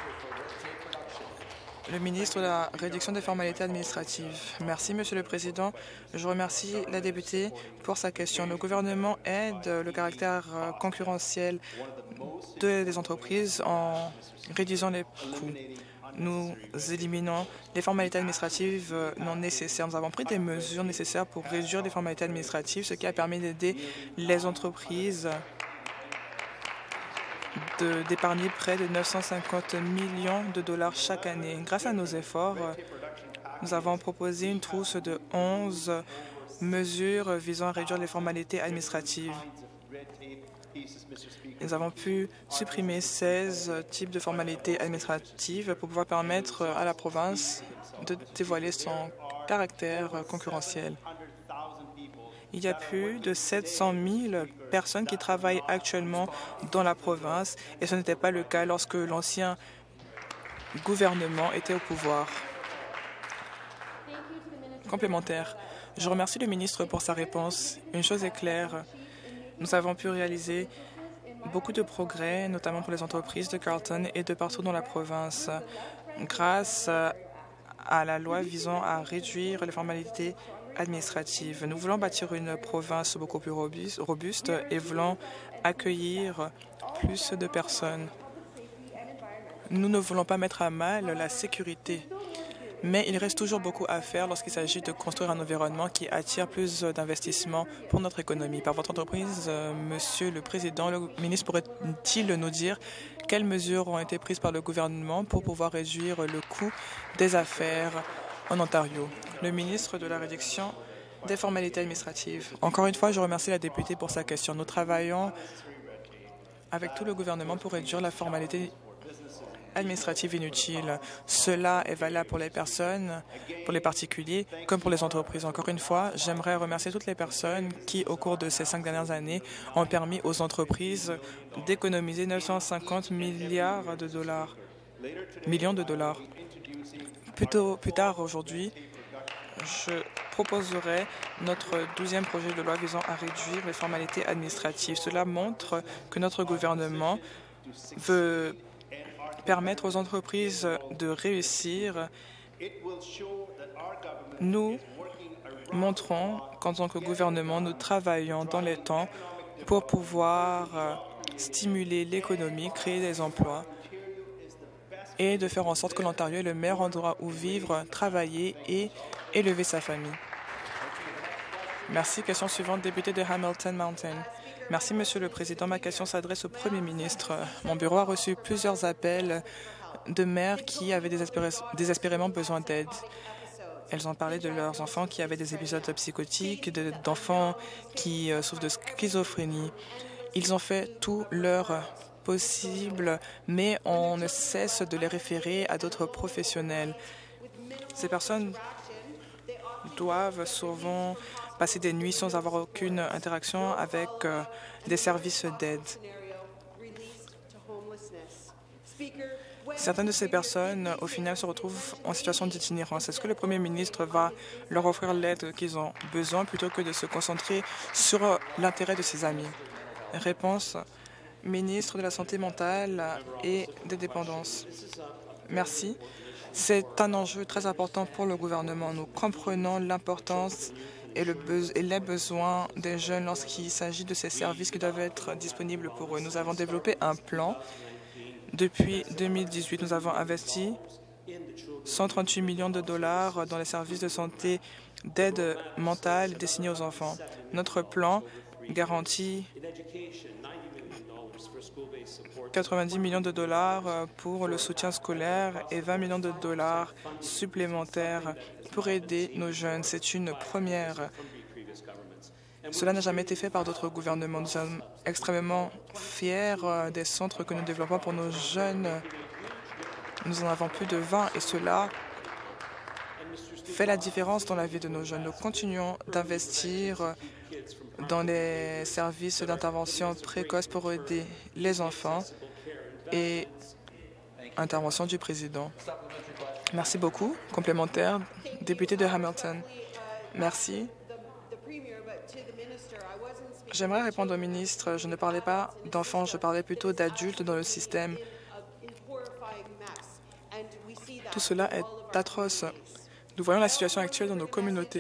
Le ministre de la Réduction des formalités administratives. Merci, Monsieur le Président. Je remercie la députée pour sa question. Le gouvernement aide le caractère concurrentiel des entreprises en réduisant les coûts. Nous éliminons les formalités administratives non nécessaires. Nous avons pris des mesures nécessaires pour réduire les formalités administratives, ce qui a permis d'aider les entreprises d'épargner près de 950 millions de dollars chaque année. Grâce à nos efforts, nous avons proposé une trousse de 11 mesures visant à réduire les formalités administratives. Nous avons pu supprimer 16 types de formalités administratives pour pouvoir permettre à la province de dévoiler son caractère concurrentiel. Il y a plus de 700 000 personnes qui travaillent actuellement dans la province et ce n'était pas le cas lorsque l'ancien gouvernement était au pouvoir. Complémentaire. Je remercie le ministre pour sa réponse. Une chose est claire, nous avons pu réaliser beaucoup de progrès, notamment pour les entreprises de Carleton et de partout dans la province, grâce à la loi visant à réduire les formalités administratives. Nous voulons bâtir une province beaucoup plus robuste et voulons accueillir plus de personnes. Nous ne voulons pas mettre à mal la sécurité, mais il reste toujours beaucoup à faire lorsqu'il s'agit de construire un environnement qui attire plus d'investissements pour notre économie. Par votre entreprise, Monsieur le Président, le ministre pourrait-il nous dire quelles mesures ont été prises par le gouvernement pour pouvoir réduire le coût des affaires en Ontario? Le ministre de la Réduction des formalités administratives. Encore une fois, je remercie la députée pour sa question. Nous travaillons avec tout le gouvernement pour réduire la formalité administrative inutile. Cela est valable pour les personnes, pour les particuliers, comme pour les entreprises. Encore une fois, j'aimerais remercier toutes les personnes qui, au cours de ces 5 dernières années, ont permis aux entreprises d'économiser 950 millions de dollars. Plus tard aujourd'hui, je proposerai notre 12e projet de loi visant à réduire les formalités administratives. Cela montre que notre gouvernement veut permettre aux entreprises de réussir. Nous montrons qu'en tant que gouvernement, nous travaillons dans les temps pour pouvoir stimuler l'économie, créer des emplois et de faire en sorte que l'Ontario est le meilleur endroit où vivre, travailler et élever sa famille. Merci. Question suivante, député de Hamilton Mountain. Merci, Monsieur le Président. Ma question s'adresse au Premier ministre. Mon bureau a reçu plusieurs appels de mères qui avaient désespérément besoin d'aide. Elles ont parlé de leurs enfants qui avaient des épisodes psychotiques, d'enfants qui souffrent de schizophrénie. Ils ont fait tout leur possible, mais on ne cesse de les référer à d'autres professionnels. Ces personnes doivent souvent passer des nuits sans avoir aucune interaction avec des services d'aide. Certaines de ces personnes, au final, se retrouvent en situation d'itinérance. Est-ce que le Premier ministre va leur offrir l'aide qu'ils ont besoin plutôt que de se concentrer sur l'intérêt de ses amis? Réponse, ministre de la Santé mentale et des dépendances. Merci. C'est un enjeu très important pour le gouvernement. Nous comprenons l'importance et les besoins des jeunes lorsqu'il s'agit de ces services qui doivent être disponibles pour eux. Nous avons développé un plan. Depuis 2018, nous avons investi 138 millions de dollars dans les services de santé d'aide mentale destinés aux enfants. Notre plan garantit 90 millions de dollars pour le soutien scolaire et 20 millions de dollars supplémentaires pour aider nos jeunes. C'est une première. Cela n'a jamais été fait par d'autres gouvernements. Nous sommes extrêmement fiers des centres que nous développons pour nos jeunes. Nous en avons plus de 20 et cela fait la différence dans la vie de nos jeunes. Nous continuons d'investir dans les services d'intervention précoce pour aider les enfants et intervention du président. Merci beaucoup. Complémentaire, député de Hamilton. Merci. J'aimerais répondre au ministre. Je ne parlais pas d'enfants, je parlais plutôt d'adultes dans le système. Tout cela est atroce. Nous voyons la situation actuelle dans nos communautés.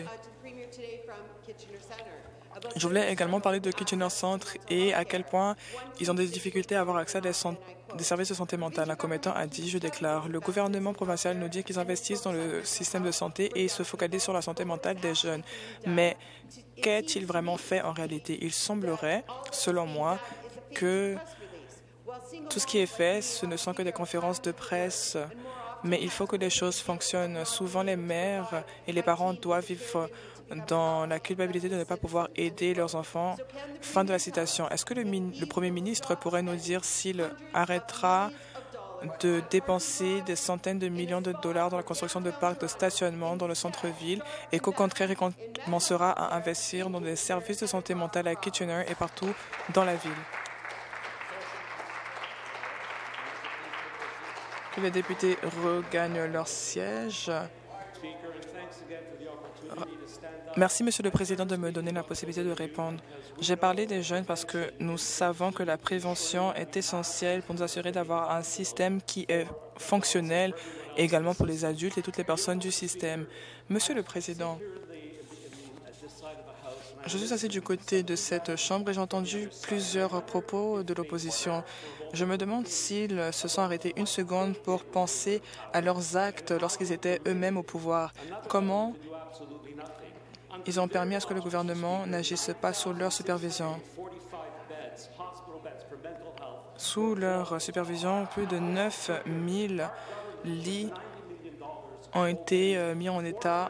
Je voulais également parler de Kitchener Centre et à quel point ils ont des difficultés à avoir accès à des services de santé mentale. Un commettant a dit, je déclare, le gouvernement provincial nous dit qu'ils investissent dans le système de santé et ils se focalisent sur la santé mentale des jeunes. Mais qu'est-il vraiment fait en réalité? Il semblerait, selon moi, que tout ce qui est fait, ce ne sont que des conférences de presse. Mais il faut que les choses fonctionnent. Souvent, les mères et les parents doivent vivre dans la culpabilité de ne pas pouvoir aider leurs enfants. Fin de la citation. Est-ce que le Premier ministre pourrait nous dire s'il arrêtera de dépenser des centaines de millions de dollars dans la construction de parcs de stationnement dans le centre-ville et qu'au contraire, il commencera à investir dans des services de santé mentale à Kitchener et partout dans la ville? Que les députés regagnent leur siège. Merci, Monsieur le Président, de me donner la possibilité de répondre. J'ai parlé des jeunes parce que nous savons que la prévention est essentielle pour nous assurer d'avoir un système qui est fonctionnel, également pour les adultes et toutes les personnes du système. Monsieur le Président, je suis assis du côté de cette Chambre et j'ai entendu plusieurs propos de l'opposition. Je me demande s'ils se sont arrêtés une seconde pour penser à leurs actes lorsqu'ils étaient eux-mêmes au pouvoir. Comment ils ont permis à ce que le gouvernement n'agisse pas sous leur supervision. Sous leur supervision, plus de 9 000 lits ont été mis en état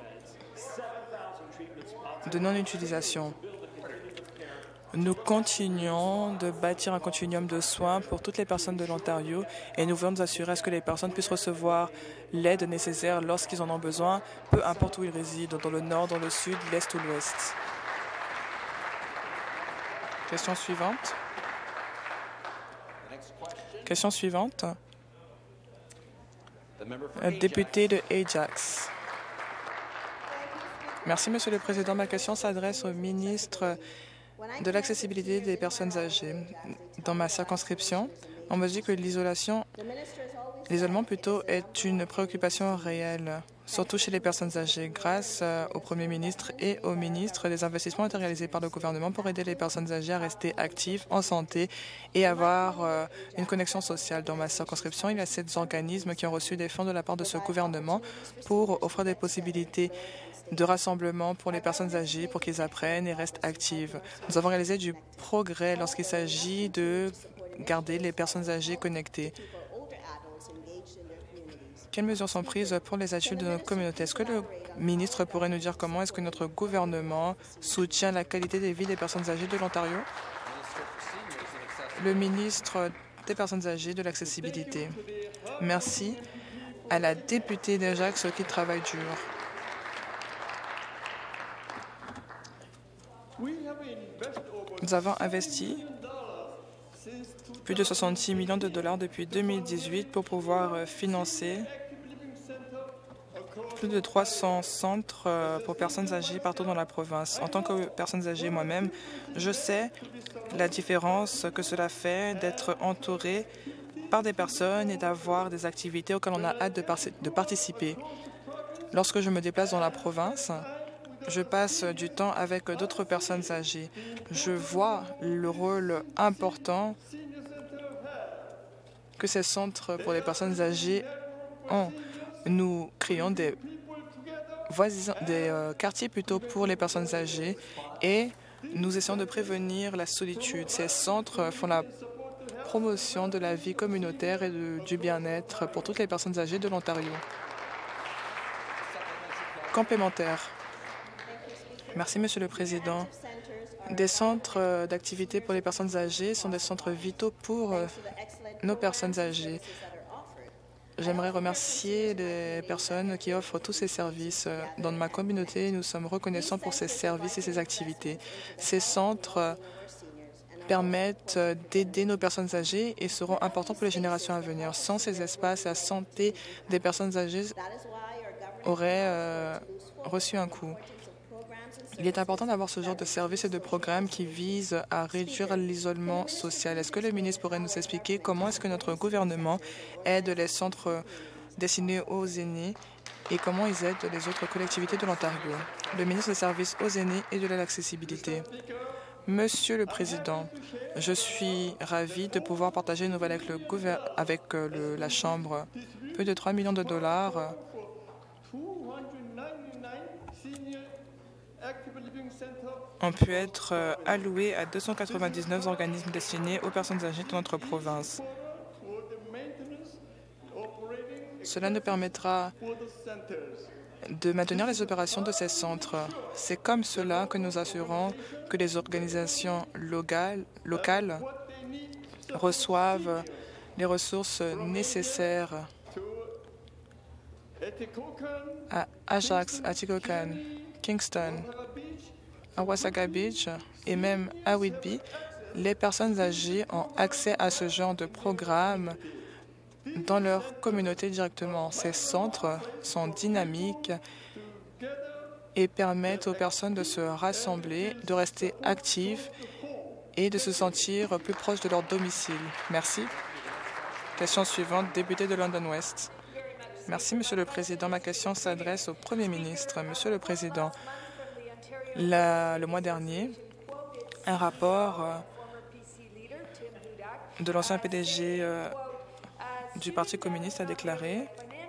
de non-utilisation. Nous continuons de bâtir un continuum de soins pour toutes les personnes de l'Ontario et nous voulons nous assurer à ce que les personnes puissent recevoir l'aide nécessaire lorsqu'ils en ont besoin, peu importe où ils résident, dans le nord, dans le sud, l'est ou l'ouest. Question suivante. Question suivante. Député de Ajax. Merci, Monsieur le Président. Ma question s'adresse au ministre de l'accessibilité des personnes âgées. Dans ma circonscription, on me dit que l'isolement plutôt est une préoccupation réelle, surtout chez les personnes âgées. Grâce au Premier ministre et au ministre, des investissements ont été réalisés par le gouvernement pour aider les personnes âgées à rester actives, en santé et avoir une connexion sociale. Dans ma circonscription, il y a 7 organismes qui ont reçu des fonds de la part de ce gouvernement pour offrir des possibilités de rassemblement pour les personnes âgées pour qu'ils apprennent et restent actives. Nous avons réalisé du progrès lorsqu'il s'agit de garder les personnes âgées connectées. Quelles mesures sont prises pour les adultes de notre communauté? Est-ce que le ministre pourrait nous dire comment est-ce que notre gouvernement soutient la qualité de vie des personnes âgées de l'Ontario? Le ministre des personnes âgées de l'accessibilité. Merci à la députée d'Ajax qui travaille dur. Nous avons investi plus de 66 millions de dollars depuis 2018 pour pouvoir financer plus de 300 centres pour personnes âgées partout dans la province. En tant que personne âgée moi-même, je sais la différence que cela fait d'être entouré par des personnes et d'avoir des activités auxquelles on a hâte de participer. Lorsque je me déplace dans la province, je passe du temps avec d'autres personnes âgées. Je vois le rôle important que ces centres pour les personnes âgées ont. Nous créons des quartiers plutôt pour les personnes âgées et nous essayons de prévenir la solitude. Ces centres font la promotion de la vie communautaire et du bien-être pour toutes les personnes âgées de l'Ontario. Complémentaire. Merci, Monsieur le Président. Des centres d'activité pour les personnes âgées sont des centres vitaux pour nos personnes âgées. J'aimerais remercier les personnes qui offrent tous ces services. Dans ma communauté, nous sommes reconnaissants pour ces services et ces activités. Ces centres permettent d'aider nos personnes âgées et seront importants pour les générations à venir. Sans ces espaces, la santé des personnes âgées aurait reçu un coup. Il est important d'avoir ce genre de services et de programmes qui visent à réduire l'isolement social. Est-ce que le ministre pourrait nous expliquer comment est-ce que notre gouvernement aide les centres destinés aux aînés et comment ils aident les autres collectivités de l'Ontario? Le ministre des Services aux aînés et de l'accessibilité. Monsieur le Président, je suis ravi de pouvoir partager une nouvelle avec la Chambre. Plus de 3 millions de dollars ont pu être alloués à 299 organismes destinés aux personnes âgées de notre province. Cela nous permettra de maintenir les opérations de ces centres. C'est comme cela que nous assurons que les organisations locales reçoivent les ressources nécessaires à Ajax, à Atikokan, Kingston, à Wasaga Beach et même à Whitby. Les personnes âgées ont accès à ce genre de programme dans leur communauté directement. Ces centres sont dynamiques et permettent aux personnes de se rassembler, de rester actives et de se sentir plus proches de leur domicile. Merci. Question suivante, député de London West. Merci, Monsieur le Président. Ma question s'adresse au Premier ministre. Monsieur le Président, le mois dernier, un rapport de l'ancien PDG du Parti communiste a déclaré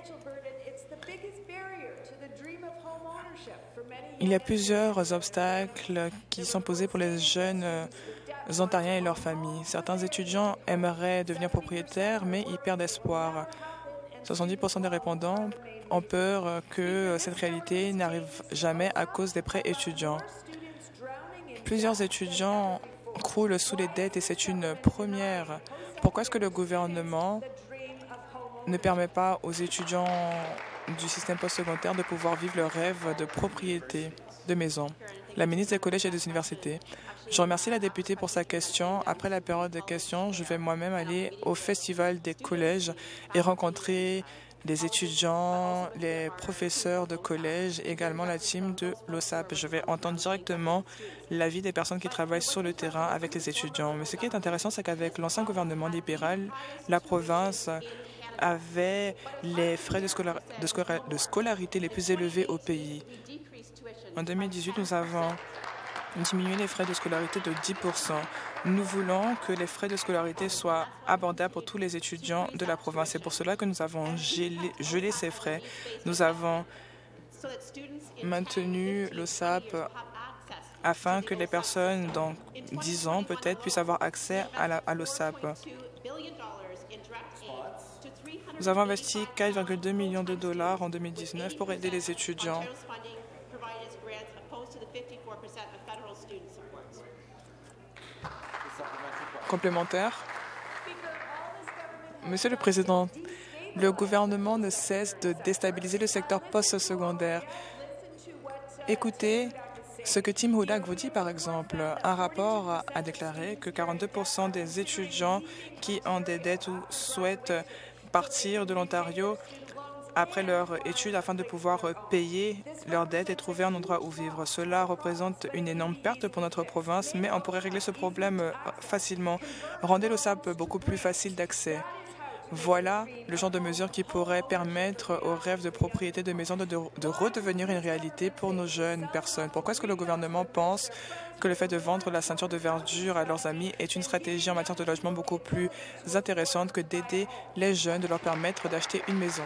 il y a plusieurs obstacles qui sont posés pour les jeunes ontariens et leurs familles. Certains étudiants aimeraient devenir propriétaires, mais ils perdent espoir. 70% des répondants ont peur que cette réalité n'arrive jamais à cause des prêts étudiants. Plusieurs étudiants croulent sous les dettes et c'est une première. Pourquoi est-ce que le gouvernement ne permet pas aux étudiants du système postsecondaire de pouvoir vivre leur rêve de propriété de maison? La ministre des Collèges et des Universités. Je remercie la députée pour sa question. Après la période de questions, je vais moi-même aller au Festival des collèges et rencontrer les étudiants, les professeurs de collège, et également la team de l'OSAP. Je vais entendre directement l'avis des personnes qui travaillent sur le terrain avec les étudiants. Mais ce qui est intéressant, c'est qu'avec l'ancien gouvernement libéral, la province avait les frais de scolarité les plus élevés au pays. En 2018, nous avons diminué les frais de scolarité de 10%. Nous voulons que les frais de scolarité soient abordables pour tous les étudiants de la province. C'est pour cela que nous avons gelé ces frais. Nous avons maintenu l'OSAP afin que les personnes, dans 10 ans peut-être, puissent avoir accès à l'OSAP. Nous avons investi 4,2 millions de dollars en 2019 pour aider les étudiants. Complémentaire. Monsieur le Président, le gouvernement ne cesse de déstabiliser le secteur post-secondaire. Écoutez Ce que Tim Hudak vous dit, par exemple, un rapport a déclaré que 42% des étudiants qui ont des dettes ou souhaitent partir de l'Ontario après leur étude afin de pouvoir payer leurs dettes et trouver un endroit où vivre. Cela représente une énorme perte pour notre province, mais on pourrait régler ce problème facilement. Rendez l'OSAP beaucoup plus facile d'accès. Voilà le genre de mesures qui pourrait permettre aux rêves de propriété de maison de redevenir une réalité pour nos jeunes personnes. Pourquoi est-ce que le gouvernement pense que le fait de vendre la ceinture de verdure à leurs amis est une stratégie en matière de logement beaucoup plus intéressante que d'aider les jeunes, de leur permettre d'acheter une maison?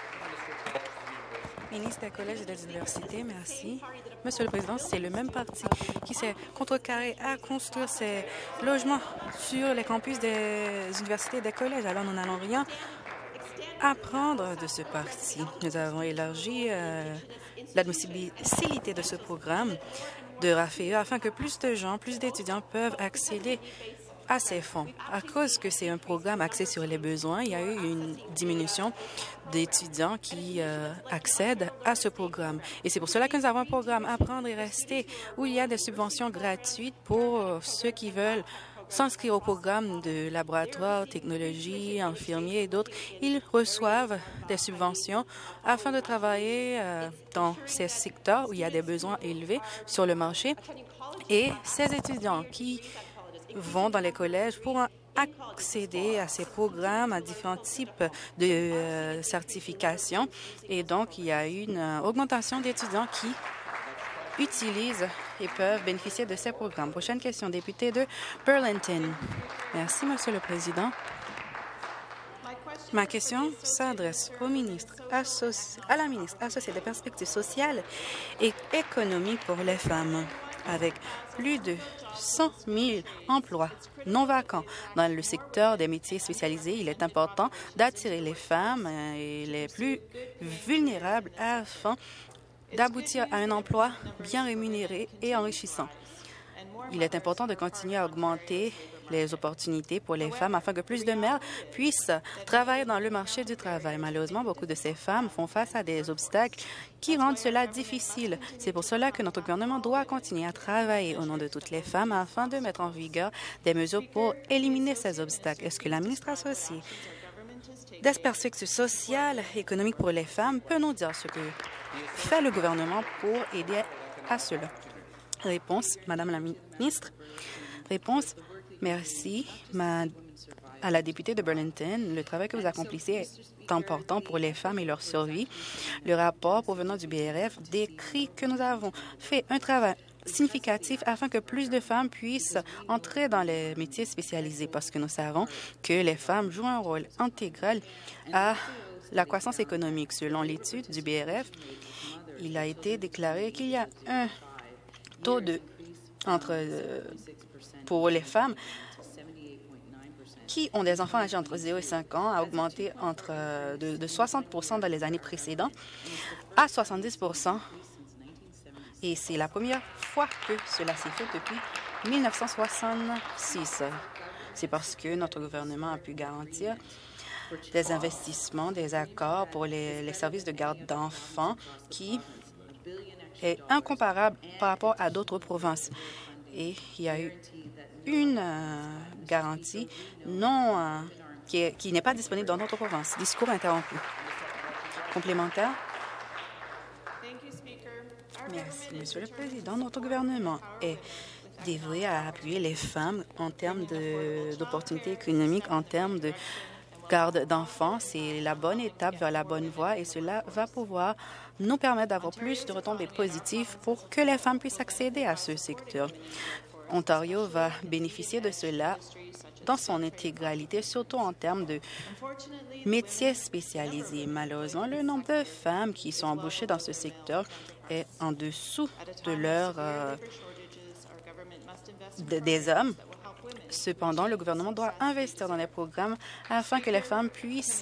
Ministre des Collèges et des Universités, merci. Monsieur le Président, c'est le même parti qui s'est contrecarré à construire ces logements sur les campus des universités et des collèges. Alors, nous n'allons rien apprendre de ce parti. Nous avons élargi l'admissibilité de ce programme de RAFEE afin que plus de gens, plus d'étudiants peuvent accéder à ces fonds. À cause que c'est un programme axé sur les besoins, il y a eu une diminution d'étudiants qui accèdent à ce programme. Et c'est pour cela que nous avons un programme Apprendre et rester, où il y a des subventions gratuites pour ceux qui veulent s'inscrire au programme de laboratoire, technologie, infirmiers et d'autres. Ils reçoivent des subventions afin de travailler dans ces secteurs où il y a des besoins élevés sur le marché. Et ces étudiants qui vont dans les collèges pourront accéder à ces programmes, à différents types de certifications. Et donc, il y a une augmentation d'étudiants qui utilisent et peuvent bénéficier de ces programmes. Prochaine question, député de Burlington. Merci, Monsieur le Président. Ma question s'adresse au ministre à la ministre associée des perspectives sociales et économiques pour les femmes. Avec plus de 100 000 emplois non vacants dans le secteur des métiers spécialisés, il est important d'attirer les femmes et les plus vulnérables afin d'aboutir à un emploi bien rémunéré et enrichissant. Il est important de continuer à augmenter les opportunités pour les femmes afin que plus de mères puissent travailler dans le marché du travail. Malheureusement, beaucoup de ces femmes font face à des obstacles qui rendent cela difficile. C'est pour cela que notre gouvernement doit continuer à travailler au nom de toutes les femmes afin de mettre en vigueur des mesures pour éliminer ces obstacles. Est-ce que la ministre associée des perspectives sociales et économiques pour les femmes peut nous dire ce que fait le gouvernement pour aider à cela? Réponse, Madame la ministre. Réponse, merci à la députée de Burlington. Le travail que vous accomplissez est important pour les femmes et leur survie. Le rapport provenant du BRF décrit que nous avons fait un travail significatif afin que plus de femmes puissent entrer dans les métiers spécialisés parce que nous savons que les femmes jouent un rôle intégral à la croissance économique. Selon l'étude du BRF, il a été déclaré qu'il y a un taux pour les femmes qui ont des enfants âgés entre 0 et 5 ans a augmenté de 60 % dans les années précédentes à 70 %. Et c'est la première fois que cela s'est fait depuis 1966. C'est parce que notre gouvernement a pu garantir des investissements, des accords pour les services de garde d'enfants qui est incomparable par rapport à d'autres provinces. Et il y a eu une garantie qui n'est pas disponible dans d'autres provinces. Discours interrompu. Complémentaire. Merci, Monsieur le Président. Notre gouvernement est dévoué à appuyer les femmes en termes d'opportunités économiques, en termes de garde d'enfants. C'est la bonne étape vers la bonne voie et cela va pouvoir nous permettre d'avoir plus de retombées positives pour que les femmes puissent accéder à ce secteur. Ontario va bénéficier de cela dans son intégralité, surtout en termes de métiers spécialisés. Malheureusement, le nombre de femmes qui sont embauchées dans ce secteur est en dessous de des hommes. Cependant, le gouvernement doit investir dans les programmes afin que les femmes puissent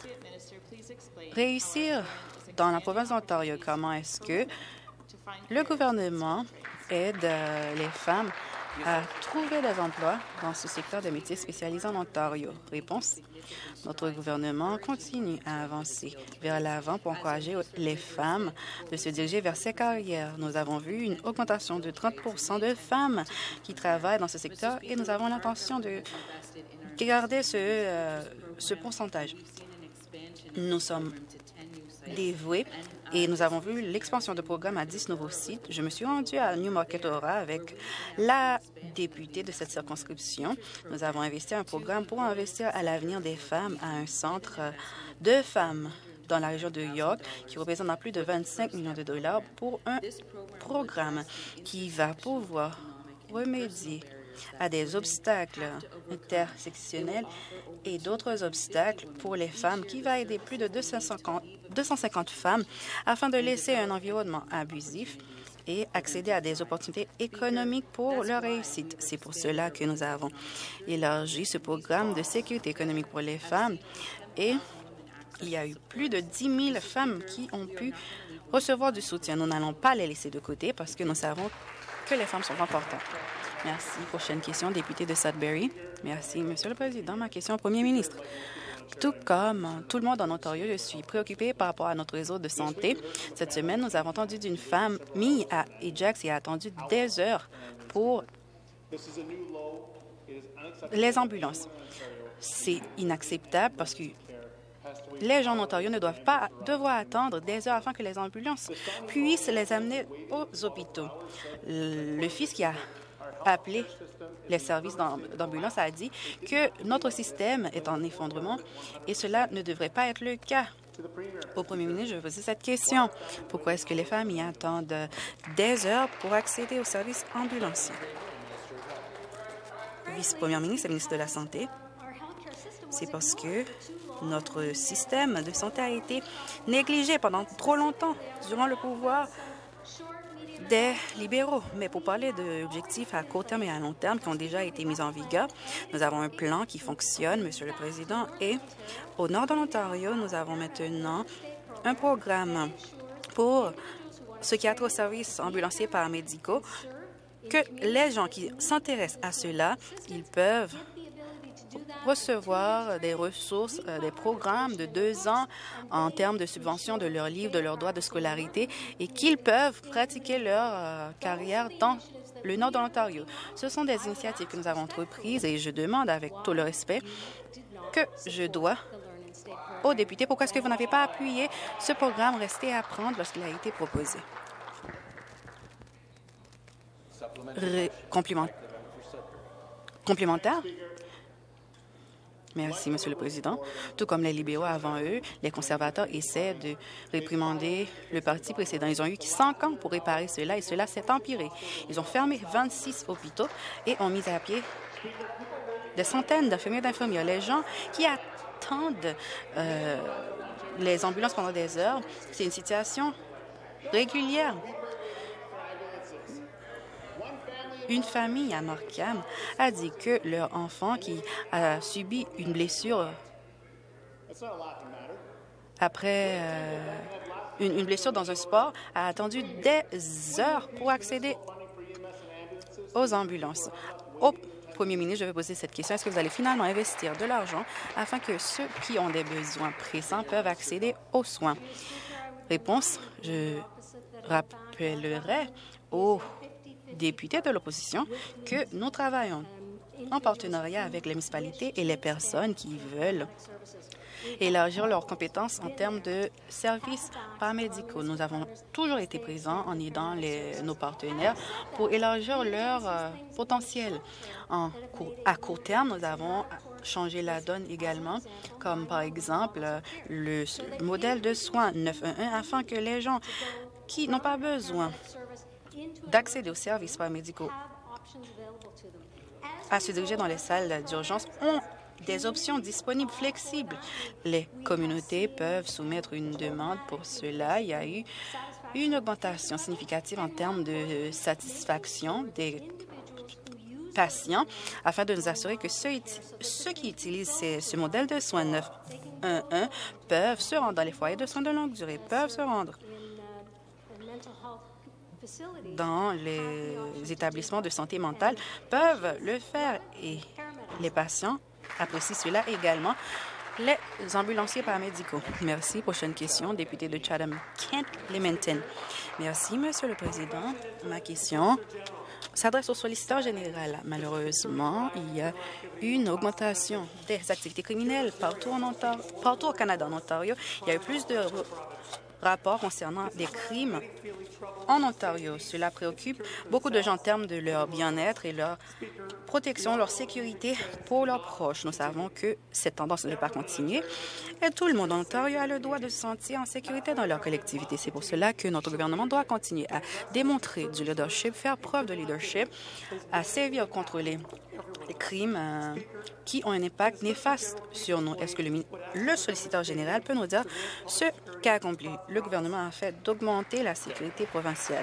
réussir dans la province d'Ontario. Comment est-ce que le gouvernement aide les femmes à trouver des emplois dans ce secteur de métiers spécialisés en Ontario? Réponse. Notre gouvernement continue à avancer vers l'avant pour encourager les femmes de se diriger vers ces carrières. Nous avons vu une augmentation de 30 de femmes qui travaillent dans ce secteur et nous avons l'intention de garder ce pourcentage. Nous sommes dévoués et nous avons vu l'expansion de programmes à 10 nouveaux sites. Je me suis rendue à Newmarket-Aura avec la députée de cette circonscription. Nous avons investi un programme pour investir à l'avenir des femmes à un centre de femmes dans la région de York qui représente plus de 25 millions de dollars pour un programme qui va pouvoir remédier à des obstacles intersectionnels et d'autres obstacles pour les femmes qui va aider plus de 250 femmes afin de laisser un environnement abusif et accéder à des opportunités économiques pour leur réussite. C'est pour cela que nous avons élargi ce programme de sécurité économique pour les femmes et il y a eu plus de 10 000 femmes qui ont pu recevoir du soutien. Nous n'allons pas les laisser de côté parce que nous savons que les femmes sont importantes. Merci. Prochaine question, député de Sudbury. Merci, Monsieur le Président. Ma question au Premier ministre. Tout comme tout le monde en Ontario, je suis préoccupée par rapport à notre réseau de santé. Cette semaine, nous avons entendu d'une famille à Ajax et a attendu des heures pour les ambulances. C'est inacceptable parce que les gens en Ontario ne doivent pas devoir attendre des heures afin que les ambulances puissent les amener aux hôpitaux. Le fils qui a appelé les services d'ambulance a dit que notre système est en effondrement et cela ne devrait pas être le cas. Au Premier ministre, je vais poser cette question. Pourquoi est-ce que les familles attendent des heures pour accéder aux services ambulanciers? Vice-première ministre et ministre de la Santé, c'est parce que notre système de santé a été négligé pendant trop longtemps durant le pouvoir des libéraux. Mais pour parler d'objectifs à court terme et à long terme qui ont déjà été mis en vigueur, nous avons un plan qui fonctionne, Monsieur le Président, et au nord de l'Ontario, nous avons maintenant un programme pour ce qui a trait aux services ambulanciers paramédicaux, que les gens qui s'intéressent à cela, ils peuvent recevoir des ressources, des programmes de 2 ans en termes de subvention de leurs livres, de leurs droits de scolarité et qu'ils peuvent pratiquer leur carrière dans le nord de l'Ontario. Ce sont des initiatives que nous avons entreprises et je demande avec tout le respect que je dois aux députés pourquoi est-ce que vous n'avez pas appuyé ce programme Rester à apprendre lorsqu'il a été proposé. Complémentaire? Merci, Monsieur le Président. Tout comme les libéraux avant eux, les conservateurs essaient de réprimander le parti précédent. Ils ont eu 5 ans pour réparer cela et cela s'est empiré. Ils ont fermé 26 hôpitaux et ont mis à pied des centaines d'infirmiers et d'infirmières. Les gens qui attendent les ambulances pendant des heures, c'est une situation régulière. Une famille à Markham a dit que leur enfant qui a subi une blessure après une blessure dans un sport a attendu des heures pour accéder aux ambulances. Au Premier ministre, je vais poser cette question. Est-ce que vous allez finalement investir de l'argent afin que ceux qui ont des besoins pressants peuvent accéder aux soins? Réponse, je rappellerai aux députés de l'opposition que nous travaillons en partenariat avec les municipalités et les personnes qui veulent élargir leurs compétences en termes de services paramédicaux. Nous avons toujours été présents en aidant nos partenaires pour élargir leur potentiel. À court terme, nous avons changé la donne également, comme par exemple le modèle de soins 911 afin que les gens qui n'ont pas besoin d'accéder aux services paramédicaux à se diriger dans les salles d'urgence ont des options disponibles flexibles. Les communautés peuvent soumettre une demande pour cela. Il y a eu une augmentation significative en termes de satisfaction des patients afin de nous assurer que ceux qui utilisent ce modèle de soins 911 peuvent se rendre dans les foyers de soins de longue durée, peuvent se rendre dans les établissements de santé mentale peuvent le faire et les patients apprécient cela également. Les ambulanciers paramédicaux. Merci. Prochaine question, député de Chatham-Kent-Leamington. Merci, Monsieur le Président. Ma question s'adresse au solliciteur général. Malheureusement, il y a une augmentation des activités criminelles partout au Canada, en Ontario. Il y a eu plus de rapports concernant des crimes en Ontario. Cela préoccupe beaucoup de gens en termes de leur bien-être et leur protection, leur sécurité pour leurs proches. Nous savons que cette tendance ne va pas continuer et tout le monde en Ontario a le droit de se sentir en sécurité dans leur collectivité. C'est pour cela que notre gouvernement doit continuer à démontrer du leadership, faire preuve de leadership, à sévir contre les crimes qui ont un impact néfaste sur nous. Est-ce que le solliciteur général peut nous dire ce qu'a accompli le gouvernement afin d'augmenter la sécurité provinciale?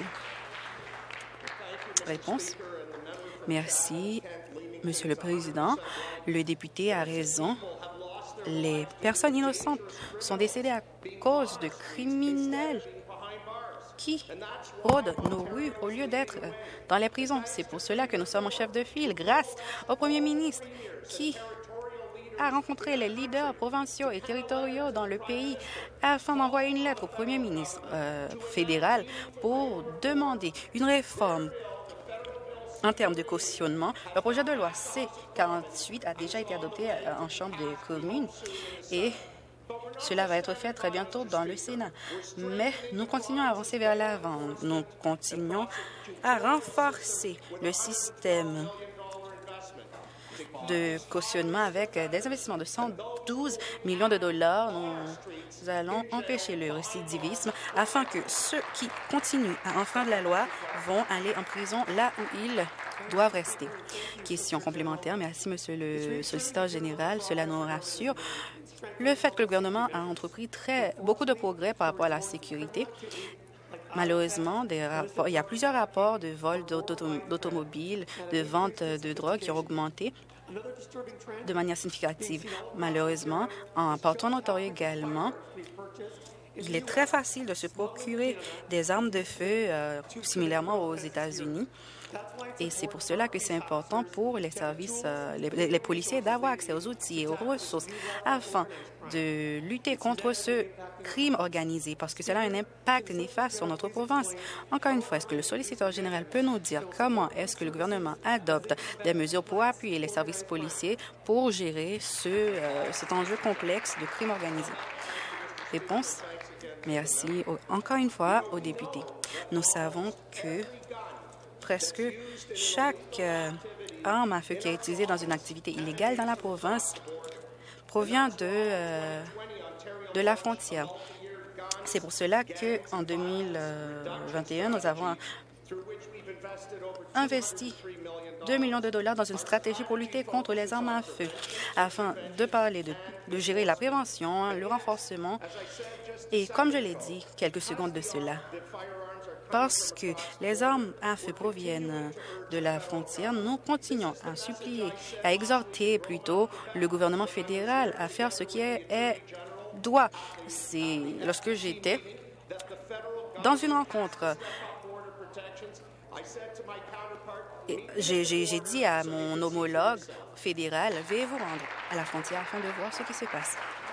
Réponse. Merci, Monsieur le Président. Le député a raison. Les personnes innocentes sont décédées à cause de criminels qui rôdent nos rues au lieu d'être dans les prisons. C'est pour cela que nous sommes en chef de file grâce au premier ministre qui a rencontré les leaders provinciaux et territoriaux dans le pays afin d'envoyer une lettre au premier ministre fédéral pour demander une réforme en termes de cautionnement. Le projet de loi C-48 a déjà été adopté en Chambre des communes et cela va être fait très bientôt dans le Sénat. Mais nous continuons à avancer vers l'avant. Nous continuons à renforcer le système de cautionnement avec des investissements de 112 millions de dollars. Nous allons empêcher le récidivisme afin que ceux qui continuent à enfreindre la loi vont aller en prison là où ils doivent rester. Question complémentaire. Merci, Monsieur le solliciteur général. Cela nous rassure. Le fait que le gouvernement a entrepris beaucoup de progrès par rapport à la sécurité. Malheureusement, il y a plusieurs rapports de vol d'automobiles, de vente de drogue qui ont augmenté de manière significative. Malheureusement, partout en Ontario également, il est très facile de se procurer des armes de feu similairement aux États-Unis. Et c'est pour cela que c'est important pour les services, les policiers d'avoir accès aux outils et aux ressources afin de lutter contre ce crime organisé parce que cela a un impact néfaste sur notre province. Encore une fois, est-ce que le solliciteur général peut nous dire comment est-ce que le gouvernement adopte des mesures pour appuyer les services policiers pour gérer cet enjeu complexe de crime organisé? Réponse. Merci encore une fois aux députés. Nous savons que presque chaque arme à feu qui est utilisée dans une activité illégale dans la province provient de la frontière. C'est pour cela qu'en 2021, nous avons investi 2 millions de dollars dans une stratégie pour lutter contre les armes à feu, afin de parler de gérer la prévention, le renforcement. Et comme je l'ai dit quelques secondes de cela, parce que les armes à feu proviennent de la frontière, nous continuons à supplier, à exhorter plutôt le gouvernement fédéral à faire ce qui est doit. C'est lorsque j'étais dans une rencontre, j'ai dit à mon homologue fédéral, veuillez vous rendre à la frontière afin de voir ce qui se passe.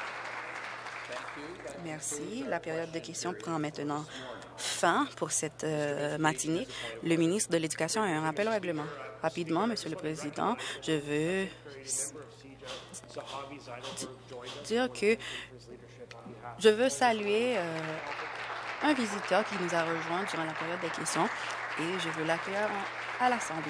Merci. La période de questions prend maintenant fin pour cette matinée. Le ministre de l'Éducation a un rappel au règlement. Rapidement, Monsieur le Président, je veux dire que je veux saluer un visiteur qui nous a rejoint durant la période des questions et je veux l'accueillir à l'Assemblée.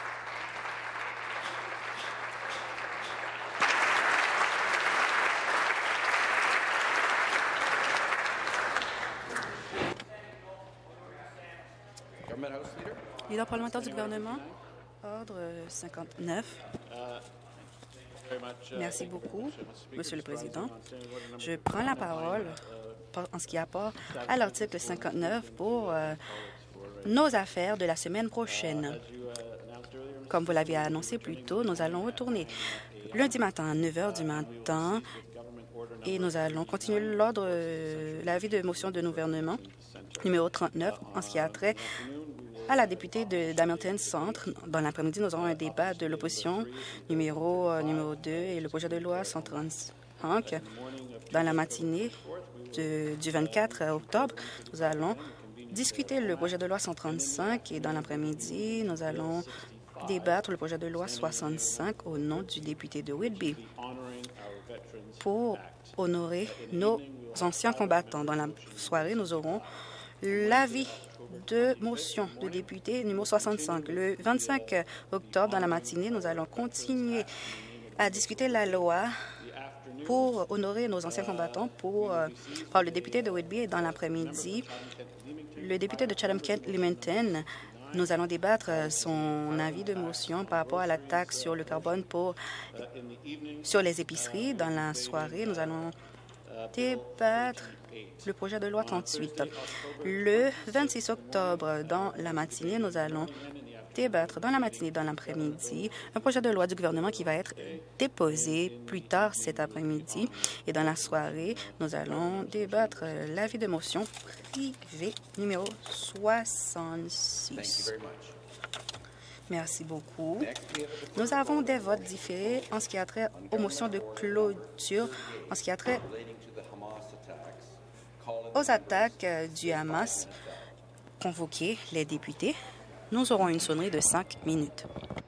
Leader parlementaire du gouvernement, ordre 59. Merci beaucoup, Monsieur le Président. Je prends la parole en ce qui a rapport à l'article 59 pour nos affaires de la semaine prochaine. Comme vous l'avez annoncé plus tôt, nous allons retourner lundi matin à 9 h du matin et nous allons continuer l'avis de motion de gouvernement numéro 39 en ce qui a trait à la députée d'Hamilton Centre. Dans l'après-midi, nous aurons un débat de l'opposition numéro 2 et le projet de loi 135. Dans la matinée du 24 octobre, nous allons discuter le projet de loi 135 et dans l'après-midi, nous allons débattre le projet de loi 65 au nom du député de Whitby pour honorer nos anciens combattants. Dans la soirée, nous aurons l'avis de motion de député numéro 65. Le 25 octobre, dans la matinée, nous allons continuer à discuter la loi pour honorer nos anciens combattants par le député de Whitby. Et dans l'après-midi, le député de Chatham-Kent-Leamington, nous allons débattre son avis de motion par rapport à la taxe sur le carbone sur les épiceries. Dans la soirée, nous allons débattre le projet de loi 38. Le 26 octobre, dans la matinée, nous allons débattre dans la matinée et dans l'après-midi un projet de loi du gouvernement qui va être déposé plus tard cet après-midi. Et dans la soirée, nous allons débattre l'avis de motion privé numéro 66. Merci beaucoup. Nous avons des votes différés en ce qui a trait aux motions de clôture, en ce qui a trait aux attaques du Hamas. Convoquer les députés. Nous aurons une sonnerie de 5 minutes.